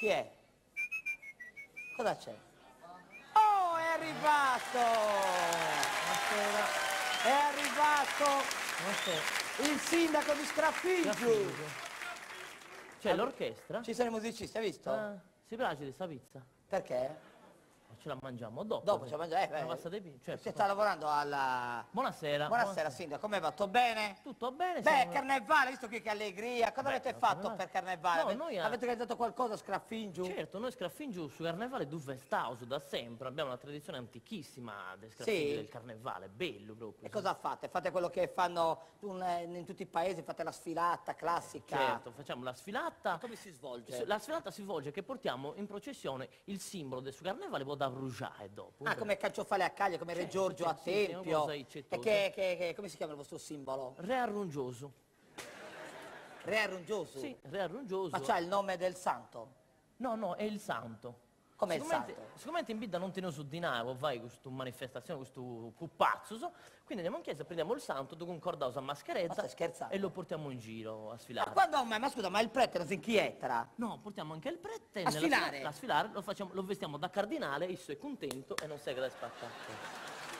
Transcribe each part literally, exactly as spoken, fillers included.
Chi è? Cosa c'è? Oh, è arrivato! Buonasera. È arrivato Buonasera. il sindaco di Scaffinggiu! C'è l'orchestra? Ci sono i musicisti, hai visto? Ah, si piace di sta pizza? Perché? Ce la mangiamo dopo. Dopo ce la mangiamo, eh, Una beh. pasta di pizza, certo. Si sta lavorando alla... Buonasera. Buonasera, sindaco, come va? Tutto bene? Tutto bene? Beh, siamo- carnevale, visto qui che allegria, cosa Beh, avete no, fatto carnevale. per carnevale? No, Ave- noi a- Avete organizzato qualcosa a Scaffinggiu? Certo, noi Scaffinggiu su Carnevale du Festauso da sempre, abbiamo una tradizione antichissima del Scaffinggiu, Sì? del Carnevale, bello proprio. E cosa fate? Fate quello che fanno un- in tutti i paesi, fate la sfilata classica? Certo, facciamo la sfilata. Come si svolge? La sfilata si svolge che portiamo in processione il simbolo del suo Carnevale, poi da bruciare dopo. Ah, come Calciofale a Caglia, come Re Certo, Giorgio a sì, sì, sì, Tempio. una cosa E eccettosa. che, che- che- come si chiama il vostro simbolo? Re Arrungioso. Re Arrungioso? Sì, Re Arrungioso. Ma c'ha il nome del santo? No, no, è il santo. Com'è il Siccome- santo? Siccome in vita non tiene su dinaro, vai questa manifestazione, questo pupazzo, so, quindi andiamo in chiesa, prendiamo il santo, tu concordato a Ma mascheretta stai scherzando? e lo portiamo in giro a Ma sfilare. quando mai? Ma scusa, ma il prete non si inquieta? No, portiamo anche il prete A nella sfilare? sfila- a sfilare, lo, facciamo, lo vestiamo da cardinale, esso è contento e non segue da spaccare.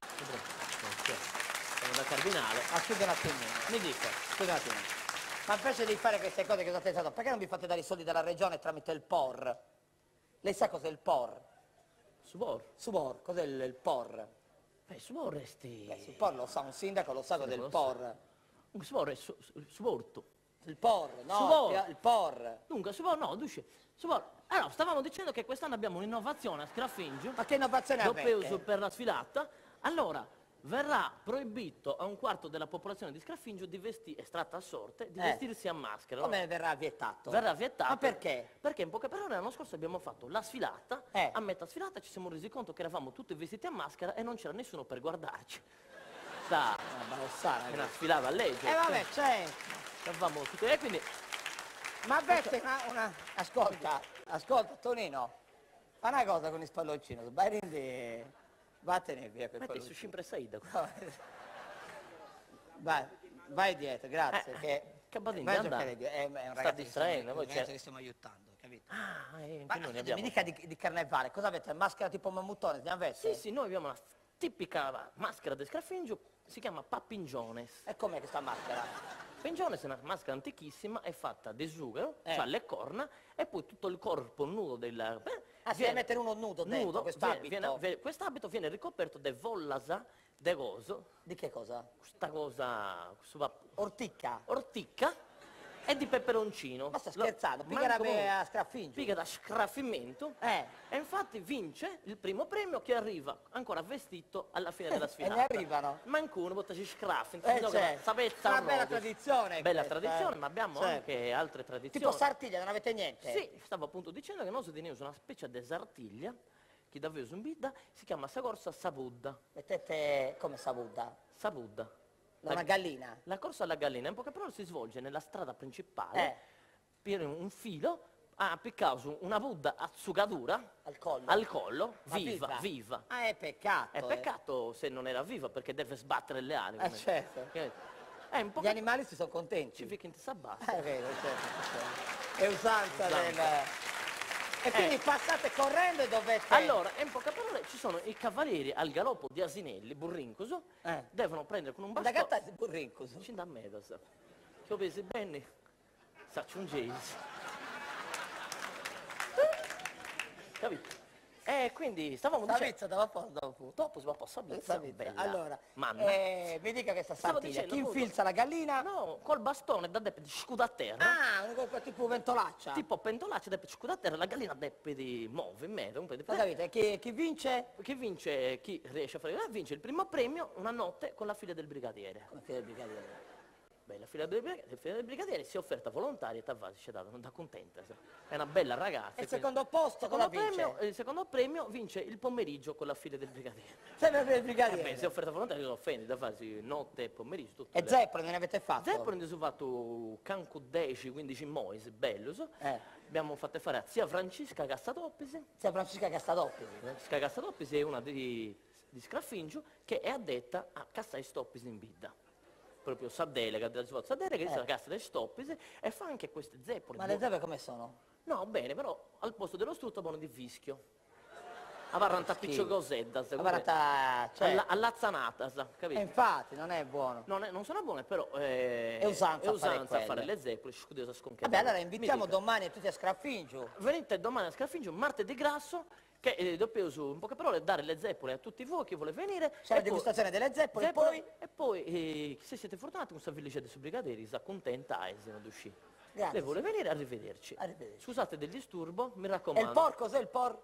Siamo da cardinale. Ma scusa un attimino. Mi dica. Scusa un attimo. Ma invece di fare queste cose che ho pensato, perché non vi fate dare i soldi dalla regione tramite il P O R? Lei sa cos'è il P O R? Subor. Subor, cos'è il, il P O R? Beh, subor resti... Beh, il P O R lo sa, un sindaco lo sa cos'è il lo P O R. Un subor è su, su- suborto. Il P O R, no, Subor. il P O R. Dunque, subor no, dice, subor. Allora, stavamo dicendo che quest'anno abbiamo un'innovazione a Scaffinggiu. Ma che innovazione Doppio avete? uso per la sfilata. Allora, verrà proibito a un quarto della popolazione di Scaffinggiu di vestirsi, estratta a sorte, di Eh. vestirsi a maschera. Come verrà vietato? Verrà vietato. Ma perché? Perché in poche parole l'anno scorso abbiamo fatto la sfilata, Eh. a metà sfilata ci siamo resi conto che eravamo tutti vestiti a maschera e non c'era nessuno per guardarci. Sta, Ah, ma lo sa, è una ragazzi. sfilata a legge. Eh vabbè, c'è. Eravamo tutti, e quindi Ma avete una, una... Ascolta, ascolta, Tonino. Fa una cosa con i spalloncini, sbagliendi. Vattene via quel metti su palloncino. sempre Saida. Vai, vai dietro, grazie. Eh, che... che badin vai a di giocare andare. di- È, è un Sta ragazzo che stiamo- distraendo, un poi ragazzo c'è- che stiamo aiutando, capito? Ah, e anche Ma noi ne mi abbiamo. dica di, di carnevale, cosa avete? Maschera tipo mammutone, ne avete? Sì, sì, noi abbiamo una tipica maschera di Scaffinggiu, si chiama Pappingiones. E com'è questa maschera? Pappingiones è una maschera antichissima, è fatta di sughero, Eh. ha le corna e poi tutto il corpo nudo del... eh, Ah, si deve mettere uno nudo dentro, nudo, quest'abito? viene- viene- viene- quest'abito viene ricoperto di vollasa, de coso, Di che cosa? questa cosa, questo va- Orticca? orticca e di peperoncino. Ma sta Lo- scherzando? manco Piglia proprio. a Scaffinggiu? Piga da scraffimento. Eh. E infatti vince il primo premio che arriva ancora vestito alla fine della E sfilata. ne arrivano? Manco uno, botta ci scraffi. Eh, certo. Sapezza Una o bella no, tradizione Bella questa, tradizione, eh. ma abbiamo Certo. anche altre tradizioni. Tipo Sartiglia, non avete niente? Sì, stavo appunto dicendo che noi teniamo una specie di sartiglia che davvero su un bidda si chiama Sagorsa Savudda. Mettete come Savudda? Savudda. Una gallina? La corsa alla gallina in poche parole si svolge nella strada principale Eh. per un filo ha appiccato una Buddha a zuccatura Al collo? al collo, Ma viva, viva. Ah, è peccato. È eh. peccato se non era viva perché deve sbattere le ali. Eh, come- certo. Che- Eh, un po' Gli animali si sono contenti. ci fica in testa bassa. Eh, è vero, certo, certo. È usanza Usanza. del... E quindi Eh. passate correndo e dovete... Allora, in poche parole ci sono i cavalieri al galoppo di Asinelli, Burrincoso, Eh. devono prendere con un Da bastone. gatta di burrincoso. Ci da me, sa. Che ho preso bene, saccio un jeans. Capito? E quindi stavamo La dicendo... pizza dava poco dopo. Dopo si va a passare Questa pizza, pizza. bella. Allora, Manna. eh, mi dica questa Stavo sartiglia. dicendo, Chi appunto- infilza la gallina? No, col bastone da deppe di scuda a terra. Ah, un colpo tipo ventolaccia. Tipo pentolaccia, deppe di scuda a terra, la gallina deppe di muove in mezzo, un po' di... Ma capite, chi, chi vince? Chi vince, chi riesce a fare... eh, vince il primo premio, una notte con la figlia del brigadiere. Come fine del brigadiere? Beh, la figlia del brigadiere, la figlia del brigadiere si è offerta volontaria e t'avvasi, ci è data, non da contenta. sa. È una bella ragazza. E il quindi- secondo posto Secondo cosa vince? premio, il secondo premio vince il pomeriggio con la figlia del brigadiere. Sempre per il Eh brigadiere. beh, si è offerta volontaria, si offende, da fasi notte e pomeriggio. Tutte E le- Zeppoli ne avete fatto? Zeppelin abbiamo fatto canco dieci quindici mois, bello, so. Eh. Abbiamo fatto fare a zia Francesca Cassatoppisi. Zia Francesca Castadoppi. Francesca Cassatoppisi è una di, di Scaffinggiu che è addetta a Cassa e Stoppisi in Bidda. Proprio sa delega, della sua sa delega, che Eh. la Cassa e Stoppisi e fa anche queste zeppole. Ma le zeppe come sono? No, bene, però al posto dello strutto buono di fischio. Avarranta piccio cosetta, Avarranta, cioè... all'azzanatas, E capito? infatti, non è buono. Non, è- non sono buone, però eh, È usanza a fare a fare quelle. le zeppole, scusa, sconchete. Vabbè, allora invitiamo domani tutti a Scaffingio. Venite domani a Scarfingio, martedì grasso, che eh, doppio su, in poche parole, dare le zeppole a tutti voi, chi vuole venire. C'è la e poi- degustazione delle zeppole, zeppole, poi... E poi, eh, se siete fortunati, questa village di Brigaderi si accontenta e se ne uscì. Grazie. Lei vuole venire, arrivederci. Arrivederci. Scusate del disturbo, mi E raccomando. il por, cos'è il por?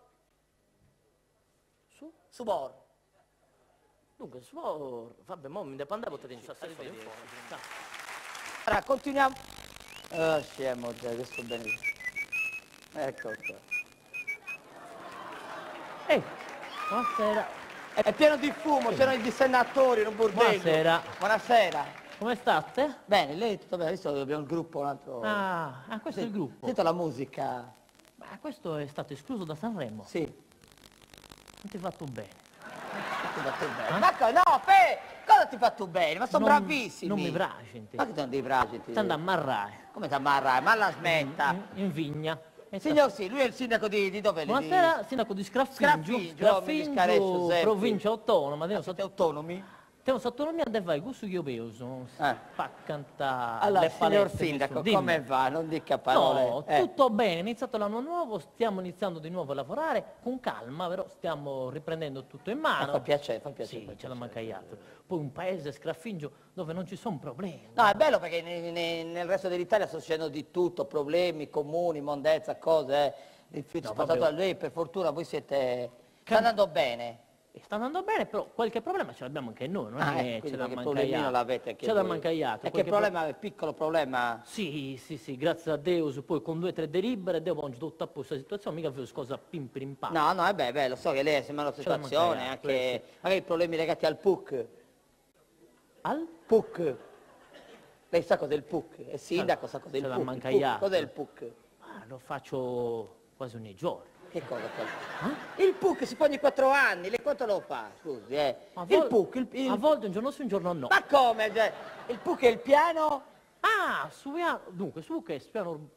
Su? Subor. Dunque, suo... Vabbè, mo mi devo andare a poter iniziare a fare un po'. Allora, continuiamo. Oh, scemo, già, adesso bene. Ecco qua. Ehi, buonasera. È pieno di fumo, c'erano i dissennatori in un bordello. Buonasera. Buonasera. Come state? Bene, lei tutto bene, visto che abbiamo il gruppo, un altro... Ah, ah, questo è il gruppo. Sento la musica. Ma questo è stato escluso da Sanremo. Sì. Non ti hai fatto bene. Ti fa tu bene. Ma co- no, Fe, cosa ti fa tu bene? Ma sono Non- bravissimi. Non mi bracenti. Ma che sono dei braciti? Ti andare a marrare. Come ti ammarrai? Ma la smetta. In, in vigna. E Signor sì, lui è il sindaco di, di dove? Buonasera, sindaco di Sgraffingio. Sgraffingio, mi discaresso sempre. Provincia autonoma. Devo Siete autonomi? Temos autonomia de vai, gusto che io peso. Eh. Fa cantare Allora, le signor palette, sindaco, questo. Dimmi. come va? Non dica parole. No, Eh. tutto bene, è iniziato l'anno nuovo, stiamo iniziando di nuovo a lavorare con calma, però stiamo riprendendo tutto in Eh, mano. fa piacere, fa piacere. Sì, fa ce la piacere. manca altro. Poi un paese Sgraffingio dove non ci sono problemi. No, è bello perché ne- ne- nel resto dell'Italia sta succedendo di tutto, problemi, comuni, mondezza, cose, eh. Rifiuti No, spazzato vabbè. a lei, per fortuna voi siete... Sta Cam- andando bene. E sta andando bene, però qualche problema ce l'abbiamo anche noi, non Ah, è eh, ce quindi la qualche manca problemino altro. l'avete anche Ce la voi. manca altro. E che qualche pro- problema, piccolo problema? Sì, sì, sì, grazie a Dio, poi con due o tre delibere, Dio oggi tutto a posto la situazione, mica vedo cosa pim pim pam. No, no, è beh, beh, lo so che lei è sempre una Ce la manca situazione, altro, anche magari problemi legati al P U C. Al? P U C. Lei sa cos'è il P U C? È sindaco, sa cos'è il Ce la P U C. manca Il P U C. altro. Cos'è il P U C? Ah, lo faccio quasi ogni giorno. Che cosa fa? Ah? Il P U C si fa ogni quattro anni, lei quanto lo fa? Scusi, eh. A Il vol- P U C, il, il- A volte un giorno sì, un giorno no. Ma come? Cioè, il P U C è il piano? Ah, su piano... Dunque, su che spiano...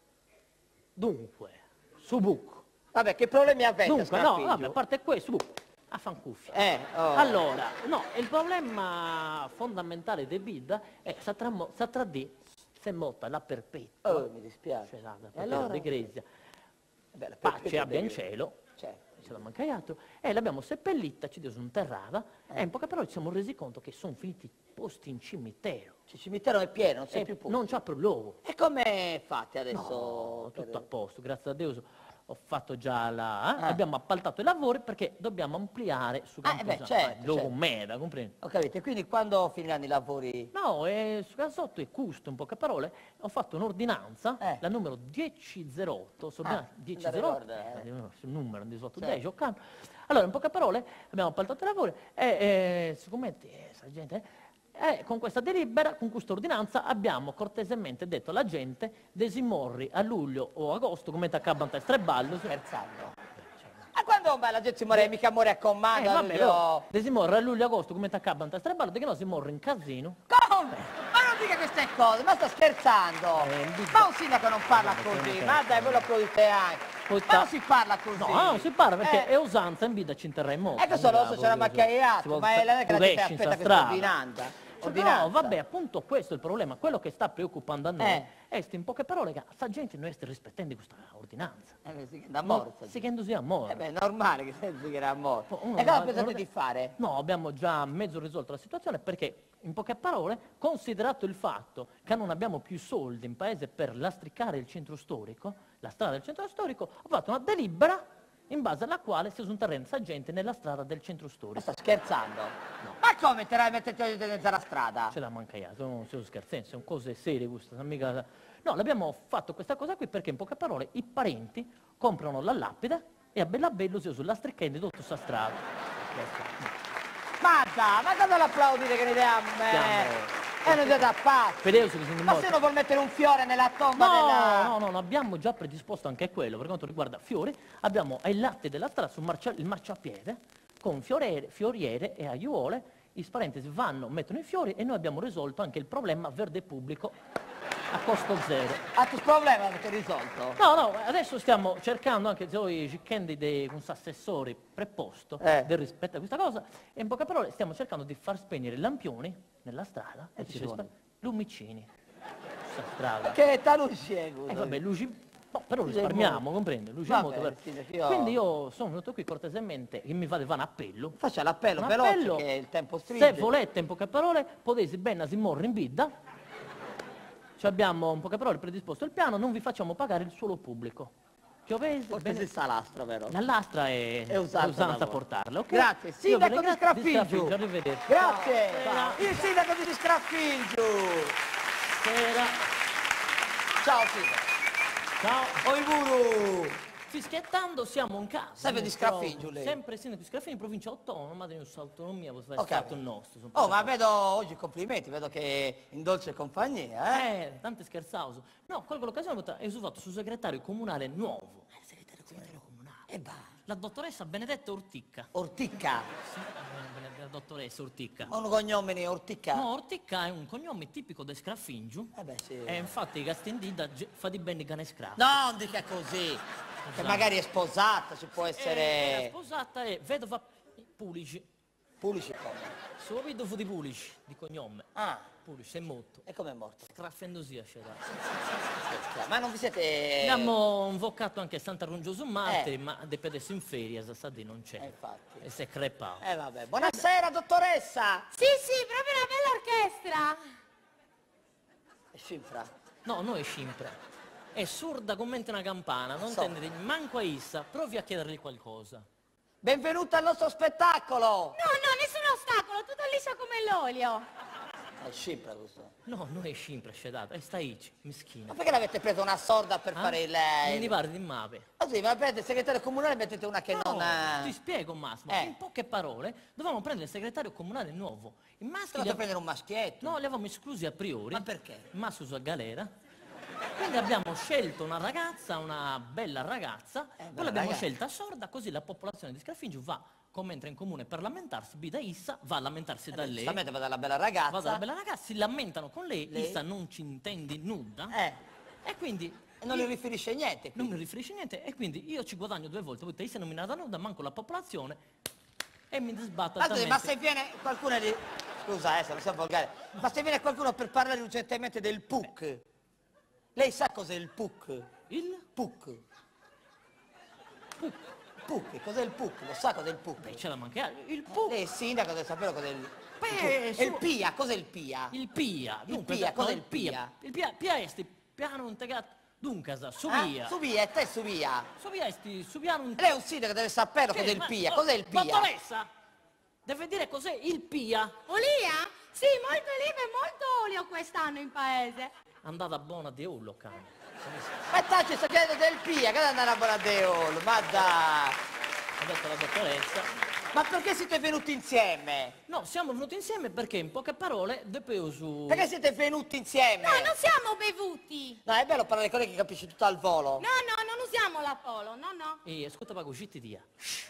Dunque, su buco. Vabbè, che problemi avete a Dunque, no, Scaffingio? vabbè, a parte questo, su buco. A fancuffia. Eh, oh. Allora, no, il problema fondamentale di Bida è che satrà di se motta la perpetua. Oh, mi dispiace. Cioè, la E perpetua allora? di Grecia. Beh, la Pace perpetua abbia in degre- cielo. Certo. Ce l'ha mancato. E l'abbiamo seppellita, ci disunterrata. E in poche parole ci siamo resi conto che sono finiti posti in cimitero. Il cimitero è pieno, non c'è E più P U C. non c'ha più luogo. E come fate adesso? No, per- tutto a posto, grazie a Dio. Ho fatto già la... eh, Ah. Abbiamo appaltato i lavori perché dobbiamo ampliare su Ah, eh beh, Camposanto. certo, il luogo certo. meda, comprendi? Ho capito, e quindi quando finiranno i lavori? No, e su Casotto e Custo, in poche parole, ho fatto un'ordinanza, Eh. la numero diecizero, so Ah, bene, dieci non zero otto, ricorda, eh. eh, sul numero, diciotto Sì. dieci, ok. Allora, in poche parole, abbiamo appaltato i lavori e, eh, siccome, eh, sa gente, eh, con questa delibera, con questa ordinanza, abbiamo cortesemente detto alla gente desimorri a luglio o agosto, come t'accabanta streballo. Scherzando. Ma quando ma la gente si muore, mica muore a Eh, comando? vabbè, Luglio? però, desimorri a luglio agosto, come t'accabanta streballo, perché no si morre in casino. Come? Ma non dica queste cose, ma sta scherzando! Eh, dico- Ma un sindaco non parla Eh, così, sì, ma sì. dai, voi lo applaudite anche. Poi Ma sta- non si parla così! No, non si parla perché Eh, è usanza in vita ci interrà molto. Eh, questo lo so, c'è la macchiaiato, ma è la che la gente aspetta questa ordinanza. ordinanza. No, vabbè, appunto questo è il problema. Quello che sta preoccupando a noi Eh. è in poche parole che sta gente non sta rispettando questa ordinanza. Eh, sì, da No, morto. si che sia morto. Eh beh, è normale che sensi che era morto. Uno E cosa va- pensate non- di fare? No, abbiamo già mezzo risolto la situazione perché, in poche parole, considerato il fatto che non abbiamo più soldi in paese per lastricare il centro storico, la strada del centro storico, ho fatto una delibera in base alla quale si sotterrenza gente nella strada del centro Ma storico. sta scherzando? Ma come te la mettete in mezzo alla strada? Ce l'ha mancato, non stiamo scherzando, sono cose serie queste, non mica... No, l'abbiamo fatto questa cosa qui perché in poche parole i parenti comprano la lapide e a bella bello si sulla strecchetta di tutta questa strada. Mazza, ma cosa l'applaudite che ne idea a me? Stiamo- E non siete a pazzi! Fedele, si sono Ma morti. se uno vuol mettere un fiore nella tomba No, della... no, no, no, abbiamo già predisposto anche quello, per quanto riguarda fiori, abbiamo ai lati della strada sul marcia- il marciapiede con fioriere, fioriere e aiuole, i parentesi vanno, mettono i fiori e noi abbiamo risolto anche il problema verde pubblico. a costo zero. Ah, tu problema avete risolto? No, no, adesso stiamo cercando anche noi cicchendi dei con assessori preposto Eh. del rispetto a questa cosa e in poche parole stiamo cercando di far spegnere i lampioni nella strada E e ci ci sono? rispe- lumicini. Questa strada. Che talucci è E vabbè, luci. No, però Luci risparmiamo, molto. comprende? Luci Vabbè, molto per- sindaco, io- Quindi io sono venuto qui cortesemente, che mi fate fare un appello. Faccia l'appello Un veloce appello, che il tempo stringe. se volete, in poche parole, potete bene si morre in bidda. Ci abbiamo, in poche parole, predisposto il piano, non vi facciamo pagare il suolo pubblico. Piovese, Forse bene. esiste la lastra, vero? La lastra è, È usata da usanza a voi. portarla, ok? Grazie, Io vi sindaco di ringrazio, Scraffiggiu. arrivederci. Grazie. Ciao. Il sindaco di Scraffiggiu. Sera. Ciao sindaco. Ciao. Oi Muru. Fischiettando siamo in casa. Sempre di mi trovo. Scraffiggiu, lei? Sempre sindaco di Scraffiggiu, provincia autonoma, di autonomia, per fare Ok. stato nostro. sono Oh, ma proprio- vedo oggi complimenti, vedo che in dolce compagnia, eh? Eh, tante scherzauso. No, colgo l'occasione per ho fatto sul segretario comunale nuovo. Eh, segretario comunale. E va. La dottoressa Benedetta Orticca. Orticca. Sì, eh, Bene- la dottoressa Orticca. Un cognome di Orticca. No, Orticca è un cognome tipico del Scraffingiu. Eh beh, sì. E infatti Gastendida ge- fa di bene cane scraf. No, non dica così. Che magari è sposata, ci può Eh, essere... la sposata è vedova Pulici. Pulici come? Suo vedovo di Pulici, di cognome. Ah, Pulici è morto. e come è morto? Scraffendosia c'era. Ma non vi siete... Abbiamo invocato anche Santa Rungioso Martiri, Eh. ma depedesso in feria, sa di non c'è. Eh, infatti. E si è crepato. Eh vabbè, buonasera dottoressa! Sì, sì, proprio una bella orchestra. È Scinfra. No, non è scimpra. È sorda come una campana, non So. intende manco a issa. Provi a chiedergli qualcosa. Benvenuta al nostro spettacolo! No, no, nessun ostacolo, tutto liscio come l'olio. È Scinfra questo. No, non è scimpra, scedato, è staici, mischina. Ma perché l'avete preso una sorda per fare il... Non il... mi pare di mape. Ah sì, ma prendete il segretario comunale e mettete una che No, non... eh, ti spiego Massimo, Eh. in poche parole dovevamo prendere il segretario comunale nuovo. I maschi li, Dovete av- prendere un maschietto. no, li avevamo esclusi a priori. Ma perché? Massimo sulla galera. Quindi abbiamo scelto una ragazza, una bella ragazza, Eh, poi bella l'abbiamo ragazza. scelta sorda, così la popolazione di Scraffingio va, come entra in comune per lamentarsi, bida issa, va a lamentarsi da lei, Giustamente va dalla bella ragazza. va dalla bella ragazza, si lamentano con lei, Lei? issa non ci intendi nuda, Eh, e quindi e non io- gli riferisce niente. non quindi. mi riferisce niente, e quindi io ci guadagno due volte, perché issa è nominata nuda, manco la popolazione, e mi disbatto Ma, scusi, ma altamente. se viene qualcuno di... Scusa, eh, se non siamo volgari. Ma se viene qualcuno per parlare urgentemente del P U C, lei sa cos'è il P U C? Il? P U C. P U C, cos'è il P U C? Lo sa cos'è il P U Beh, C? c'è da mancare, il P U C. Lei è sindaco, deve sapere cos'è il... Beh, E il su- P I A, cos'è il P I A? Il P I A, Il dunque, P I A, no, cos'è il P I A? Il P I A, P I A è sti piano integrato, dunque, sa, Eh? subia. Subia, e te subia. Subia è sti, su piano Lei è un sindaco, deve sapere cos'è il ma- P I A. oh, Cos'è il P I A? Dottoressa, deve dire cos'è il P I A. Olia? Sì, molto olive e molto olio quest'anno in paese. Andata buona di Ullo, cane. Ma tacci, sto chiedendo del P I A, che deve andare a Bonadeolo? Ma da... Ha detto la dottoressa. Ma perché siete venuti insieme? No, siamo venuti insieme perché, in poche parole, dopo su... Perché siete venuti insieme? No, non siamo bevuti. No, è bello parlare con lei che capisce tutto al volo. No, no, non usiamo l'Apollo, no, no. E ascolta, pago, usciti via.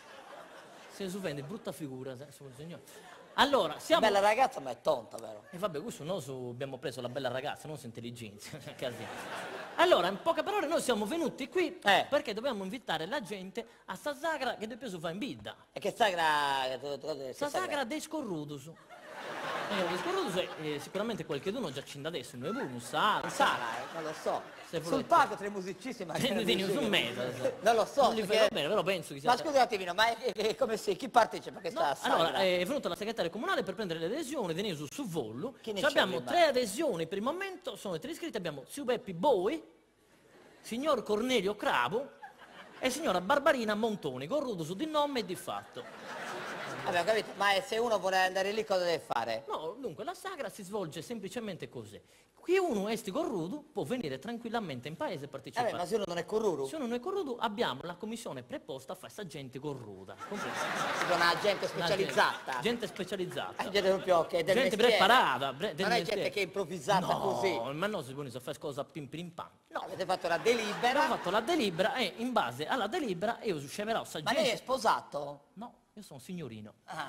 Se su vende, brutta figura, se- su- signore. Allora, siamo... Bella ragazza, ma è tonta, vero? E vabbè, questo noi su- abbiamo preso la bella ragazza, non su intelligenza. Casino. Allora, in poche parole, noi siamo venuti qui Eh. perché dobbiamo invitare la gente a sta sagra che dopo fa in bidda. E che sagra... che Sta sagra- sagra dei scorrudus. E dei scorrudus eh, sicuramente qualcuno già cinda adesso, noi pure un sala. Sara, eh, non lo so. Se Sul volete. palco tre musicisti, ma... Prendi di su mezzo. Non lo so. Non li perché- vedo bene, però penso che sia... Ma scusi un attimino, ma è, è- è come se... Chi partecipa a questa No, sagra? allora, è venuta la segretaria comunale per prendere le adesioni, venire su, su Vollu. Chi ne Ci c'è abbiamo lì, tre adesioni per il momento, sono tre iscritti, abbiamo Zio Beppi Boi, signor Cornelio Cravo e signora Barbarina Montoni, con rudo su di nome e di fatto. Abbiamo capito, ma se uno vuole andare lì cosa deve fare? No, dunque, la sagra si svolge semplicemente così. Qui uno esti con rudo può venire tranquillamente in paese e partecipare. Vabbè, ma se uno non è curruru, Se uno non è con rudo, abbiamo la commissione preposta a fare sta gente con ruda. compreso? si una gente Una specializzata. Gente, gente specializzata. Eh, gente proprio che è del Gente mestiere. preparata. bre- del Non è mestiere. gente che è improvvisata no, così. ma no, si pone a fare cosa pim pim pam. No, avete fatto la delibera. Abbiamo fatto la delibera e in base alla delibera io sceverò sta Ma gente. lei è sposato? No, io sono signorino. Ah.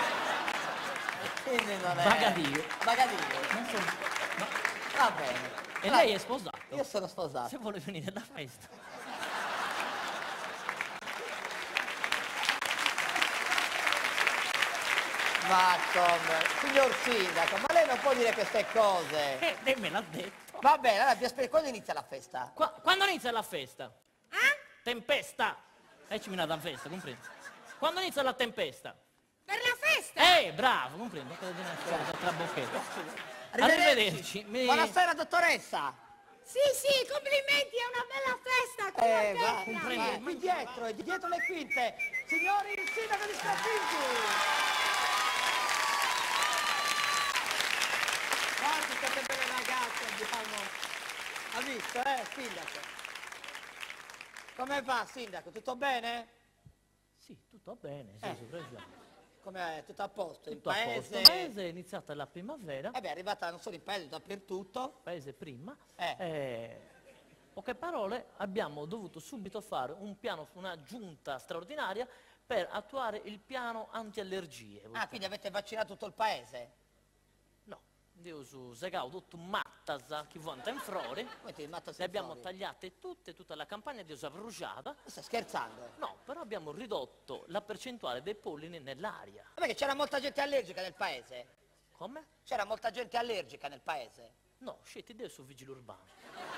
Quindi non è... Vagadio. Vagadio. Non sono... Va bene. E Allora, lei è sposato? Io sono sposato. Se vuole venire alla festa. Ma come? Signor Sindaco, ma lei non può dire queste cose. Eh, lei me l'ha detto. Va bene, allora vi aspetto. Quando inizia la festa? Qua- quando inizia la festa? Eh? Tempesta! E ci mi dà festa, comprendi? Quando inizia la tempesta? Per la festa? Eh, bravo, comprendi? Cosa di una tra bocchetto. Arrivederci. Arrivederci. Mi- Buonasera, dottoressa. Sì, sì, complimenti, è una bella festa, qui Eh, a va, festa. comprende. va, qui dietro, e di dietro le quinte. Signori, il sindaco di Scaffigi. Guardi quante belle ragazze abbiamo. Ha visto, eh, sindaco? Come va, sindaco? Tutto bene? Sì, tutto bene, sì, Eh. sì, presidente. Come tutto a posto? Il Tutto a posto. paese? Il paese è iniziata la primavera, Eh beh, è arrivata non solo in paese, dappertutto. paese prima. Eh. eh, poche parole, abbiamo dovuto subito fare un piano, una giunta straordinaria per attuare il piano anti-allergie. Ah, quindi avete vaccinato tutto il paese? No, io su Segau tutto mattasa chi vuole in frori, Come ti matta le abbiamo tagliate tutte, tutta la campagna di usa bruciata. Stai scherzando? No, però abbiamo ridotto la percentuale dei pollini nell'aria. Ma perché c'era molta gente allergica nel paese? Come? C'era molta gente allergica nel paese? No, scetti idee su vigile urbano.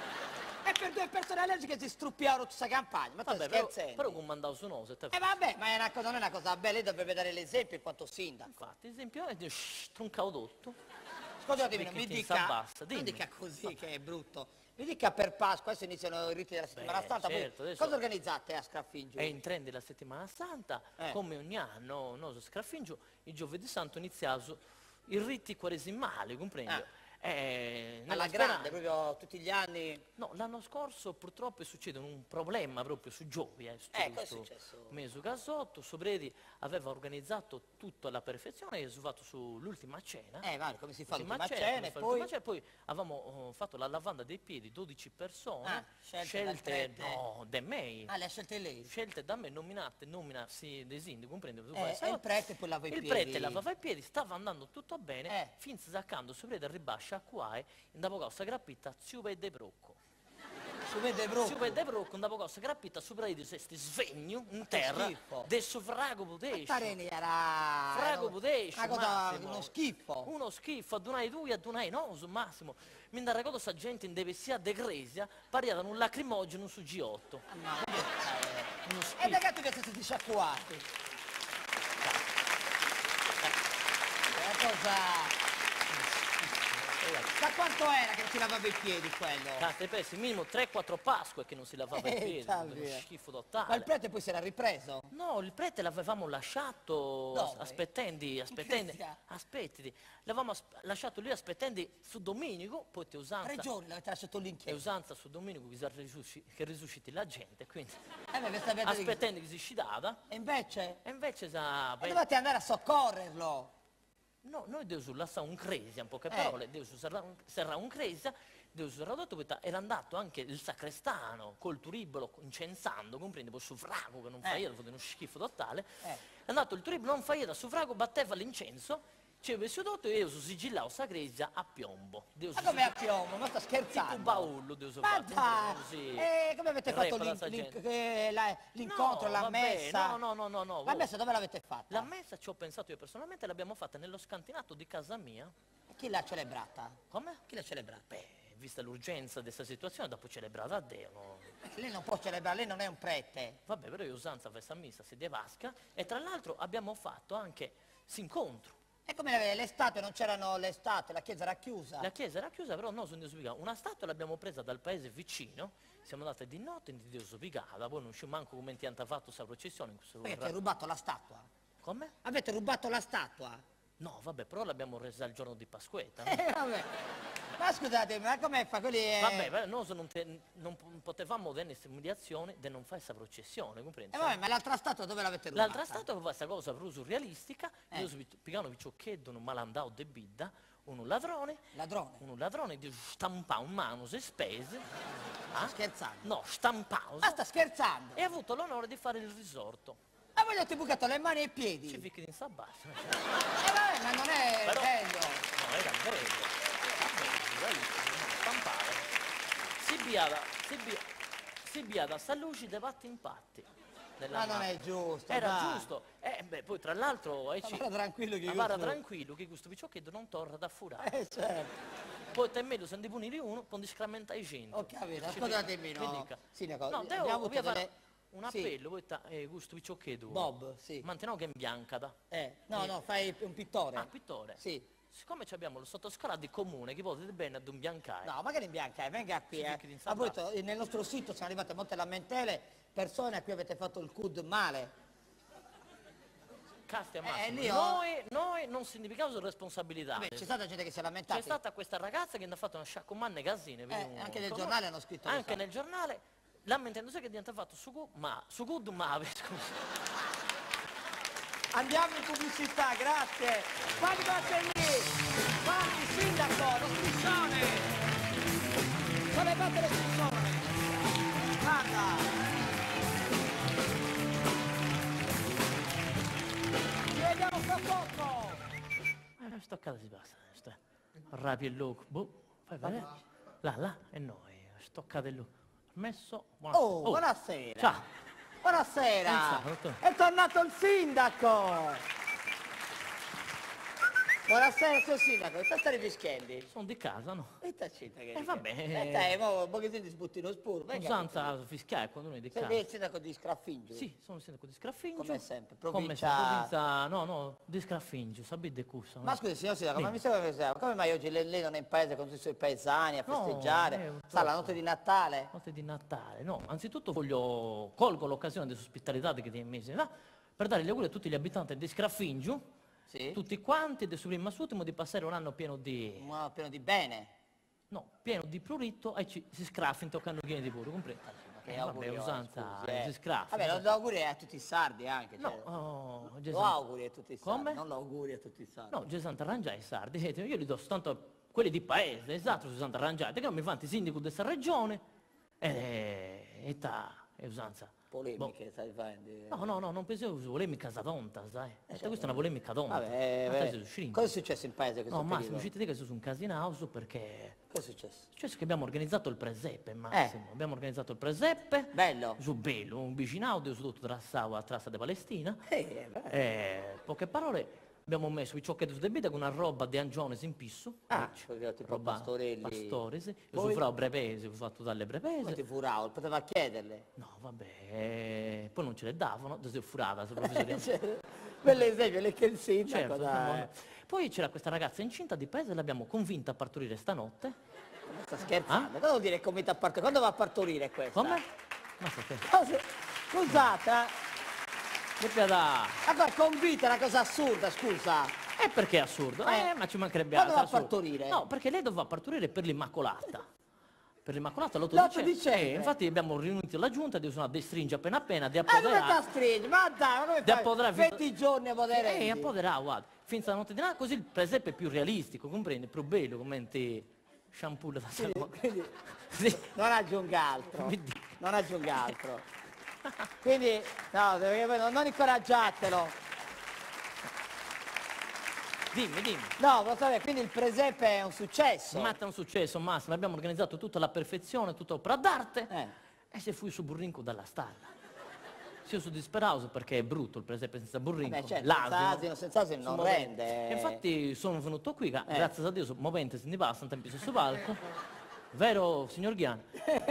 E per due persone allergiche si struppiavano tutta questa campagna, ma tu Vabbè, stai però, scherzando? però con mandavo su nose, te Eh vabbè, ma è una cosa, non è una cosa bella, lei dovrebbe dare l'esempio in quanto sindaco. infatti, esempio, è di troncao tutto. Scusatemi, non Perché mi ti dica, s'abbassa, non dimmi. dica così che è brutto. Mi dica per Pasqua, adesso iniziano i riti della settimana Beh, santa, certo, voi adesso- cosa organizzate a Scaffingio? È in trend la settimana santa, Eh. come ogni anno, noi Scraffingio, il giovedì santo iniziato i riti quaresimali, comprendi? Ah. Eh, nella Alla speranza- grande, proprio tutti gli anni. No, l'anno scorso purtroppo è successo un problema proprio su Giovi, eh, Eh, cosa è questo successo? mese casotto, Sobredi aveva organizzato tutto alla perfezione e ha fatto sull'ultima cena. Eh, vai, come si fa L'ultima l'ultima cena, cena, come e fa poi... l'ultima cena, poi avevamo oh, fatto la lavanda dei piedi, dodici persone, Ah, scelte dal prete. no, da me, Ah, le ha scelte lei? scelte da me, nominate, nomina sì, dei sindaci, comprendi? Tu Eh, fai- e sai- il prete poi lava i il piedi. prete lavava i piedi, stava andando tutto bene, Eh. fin zaccando Sobredi ribascia qua e dopo cosa grappita, ziuba e de brocco. Si vede brutto. Si vede brocco, dopo cosa grappita, Sobredi se sti svegno in terra, schifo. adesso frago potesce. Tareni era... Frago era potesce, una cosa, Massimo. uno schifo. Uno schifo, adunai due, adunai no, su Massimo. Mi da ricordo sta gente in deve sia de Gresia, pariata un lacrimogeno su G otto. No, Uno e schifo. da gatto che siete stati sciacquati. È una cosa... Da quanto era che non si lavava i piedi quello? Cazzo, pensi, minimo tre quattro Pasque che non si lavava i Eh, piedi, sta uno via. schifo Ma il totale. prete poi si era ripreso? No, il prete l'avevamo lasciato, Dove? aspettando, aspettando, Grecia? aspettiti, l'avevamo as- lasciato lì aspettando su Domenico, poi te usanza, Tre giorni l'avete lasciato lì in e chiesa. usanza su Domenico che, si risusci- che risusciti la gente, quindi Eh, beh, questa vede lì. aspettando che si scidava, E invece? e invece sa, E dovete andare a soccorrerlo. no, noi Dio lasciamo un cresia, in poche Eh. parole, Dio serrà un, serrà un cresia, Dio serrà detto che era andato anche il sacrestano col turibolo incensando, comprendi, poi suffrago che non fa Eh. io, uno schifo totale, Eh. è andato il turibolo non fa io, suffrago batteva l'incenso, ci aveva seduto e io su sigillavo sta cresia a piombo. Dio Ma su come a sigillavo- piombo? Ma sta Tipo scherzando? un baullo, Dio so Ma fatto, dai! così. E come avete fatto Repa la l'in- sta l'in- gente. che la- l'incontro, No, la vabbè, messa? No, no, no, no, no. La oh. messa dove l'avete fatta? La messa ci ho pensato io personalmente, l'abbiamo fatta nello scantinato di casa mia. E chi l'ha celebrata? Come? Chi l'ha celebrata? Beh, vista l'urgenza di questa situazione, dopo celebrata a Dio. no? Perché lei non può celebrare, lei non è un prete. Vabbè, però io usanza questa messa si devasca e tra l'altro abbiamo fatto anche s'incontro. E come le, le statue, non c'erano le statue, la chiesa era chiusa. La chiesa era chiusa, però noi sono Dio Sopigata. Una statua l'abbiamo presa dal paese vicino, siamo andati di notte in Dio Sopigata, poi non ci manco come ti hanno fatto questa processione in questo Poi avete rubato la statua. Come? Avete rubato la statua? No, vabbè, però l'abbiamo resa il giorno di Pasquetta. no? Eh, vabbè. Ma scusate, ma come fa? Quelli è... Vabbè, beh, noi non, te- non po- potevamo tenere questa umiliazione di non fare questa processione, comprendi? Eh, vabbè, ma l'altra statua dove l'avete rubata? L'altra statua aveva questa cosa più surrealistica, Eh. io vi- picano vi cioccheddo, un malandao de bidda, un ladrone, Ladrone. un ladrone di stampa un mano se spese, ah? scherzando? No, stampao, Ma sta scherzando? e ha avuto l'onore di fare il risorto. Ma voi gli avete bucato le mani e i piedi? Ci ficchi in sabbasso. Eh, vabbè, ma non è Però- bello. No, era bello. Era bello, bravissimo, stampare. si biada, si biada, si biada, sta luci dei patti impatti. Ma non è giusto, Era dai. giusto. Eh, beh, poi tra l'altro... Eh, ci- Ma tranquillo che ma io vada sono- tranquillo che questo picciochetto non torna da furare. Eh, certo. Poi te meglio se ne punire uno, poi scramenta i cento. Ho capito, Ci ascoltatemi, dica, no. mi dica. Sindaco, No, te abbiamo ho, avuto fare delle- un Sì. appello, poi ta, eh, questo picciochetto. Bob, sì. Manteniamo che è in bianca, da. Eh, no, Eh. no, fai un pittore. Ah, pittore? Sì. Siccome ci abbiamo lo sottoscala di comune, che potete bene ad un biancare. No, magari in bianca, eh, venga qui. Ci Eh. fichi di A voi insallato. to- nel nostro sito sono arrivate molte lamentele, persone a cui avete fatto il C U D male. Casti a Eh, Massimo. lì ho- noi, noi non significhiamo responsabilità. Vabbè, c'è stata gente che si è C'è lamentata. stata questa ragazza che ne ha fatto una sciaccomanne casine. per Eh, un- anche nel con- giornale hanno scritto lo Anche so. nel giornale, lamentandosi che diventa fatto su Good, ma su Good Mave, scusa. Andiamo in pubblicità, grazie. Quanti batte lì? Quanti, sindaco, lo striscione. Dove batte lo striscione? Guarda. Ci vediamo fra poco. Eh, stoccata si passa. sta- Rapi il look. Boh, fai vedere. Là, là, e noi. Stoccate il look. Messo. buona- Oh, buonasera. Ciao. Buonasera. Buonasera, dottore. È tornato il sindaco. Buonasera, signor sindaco. E stare Fischelli? Sono di casa, no? E tacita che Eh, vabbè. Eh, dai, mo, un pochettino di sputtino spuro. Venga. Usanza fiscale quando noi di Sei casa. il sindaco di Scraffingio? Sì, sono il sindaco di Scraffingio. Come sempre, Come provincia- sempre, provincia... No, no, di Scraffingio, sapete cosa? Ma scusi, signor sindaco, Sì. ma mi sembra che sia- come mai oggi lei, lei non è in paese con tutti i suoi paesani a No, festeggiare? eh, Sa, la troppo. notte di Natale? Notte di Natale, no, anzitutto voglio, colgo l'occasione dell'ospitalità che ti hai messo là per dare gli auguri a tutti gli abitanti di Scraffingio, Sì? tutti quanti, del suo primo ultimo, di passare un anno pieno di, Un anno pieno di bene. no, pieno di prurito e ci, si scraffi toccando pieni di puro, comprendo? Che Eh, auguri vabbè, ho, usanza, scusi, eh, eh. si scraffi. Vabbè, lo, lo auguri a tutti i sardi anche. No, cioè. oh, Lo Gesù. auguri a tutti i sardi, Come? non lo auguri a tutti i sardi. No, Gesù arrangiare i sardi, senti, io li do soltanto quelli di paese, esatto, Gesù arrangiati, che non mi fanno i sindaco di questa regione, e, e ta, e usanza. Polemiche, stai facendo. No, no, no, non pensavo su polemica tonta, sai. Eh, certo. questa è una polemica tonta. Vabbè, Ma vabbè. stai su scrinco. Cosa è successo in paese questo No, Massimo, periodo? ci ti dico che sono un casinato perché... Cosa è successo? È successo che abbiamo organizzato il presepe, Massimo. Eh. Abbiamo organizzato il presepe. Bello. Su bello, un vicinato, su tutto Trassavo a Trassa di Palestina. Eh, beh. E, poche parole, abbiamo messo i ciocchetti su debite con una roba di Angiones in pisso. Ah, Ecco, perché tipo roba Pastorelli. Pastore, sì. Io Poi? su frau brepese, ho fatto dalle Come brepese. ti fu Raul? Poteva chiederle. No, vabbè, eh, poi non ce le davano, si è furata, se professore. Cioè, bell'esempio, lei che il sindaco, Certo, dai. no. Poi c'era questa ragazza incinta di paese, l'abbiamo convinta a partorire stanotte. Ma sta scherzando? Cosa vuol dire convinta a partorire? Quando va a partorire questa? Ah? Come? Ma sta che... Cosa- Scusate, eh. Che piada... Ma qua convinta è una cosa assurda, scusa. E perché è assurdo? Eh. Eh, ma ci mancherebbe Quando altro. va a è assurdo. partorire? No, perché lei doveva partorire per l'Immacolata. Per l'Immacolata l'otto L'otto dicembre. dicembre. Eh, infatti abbiamo riunito la giunta, di sono a destringe appena appena, di Eh, dove sta appoderare. stringi? Ma dai, ma come Di fai? appoderare venti giorni a poter Eh, appoderare, guarda. Finza la notte di Natale, così il presepe è più realistico, comprendi? Più bello, come ti shampoo da salone. Quindi Sì. non aggiunga altro. Mi dica. Non aggiunga altro. Quindi, no, perché voi non, non incoraggiatelo. Dimmi, dimmi. No, lo sapete, quindi il presepe è un successo. Ma è un successo, Massimo, abbiamo organizzato tutta la perfezione, tutta opera d'arte. Eh. E se fui su burrinco dalla stalla. Sì, io sono disperato perché è brutto il presepe senza burrinco. Vabbè, certo, L'asino. senza asino, senza asino non Sono rende. movente. E infatti sono venuto qui, che, Eh. grazie a Dio, sono movente, se ne passa, un tempo su palco. Vero, signor Ghiani?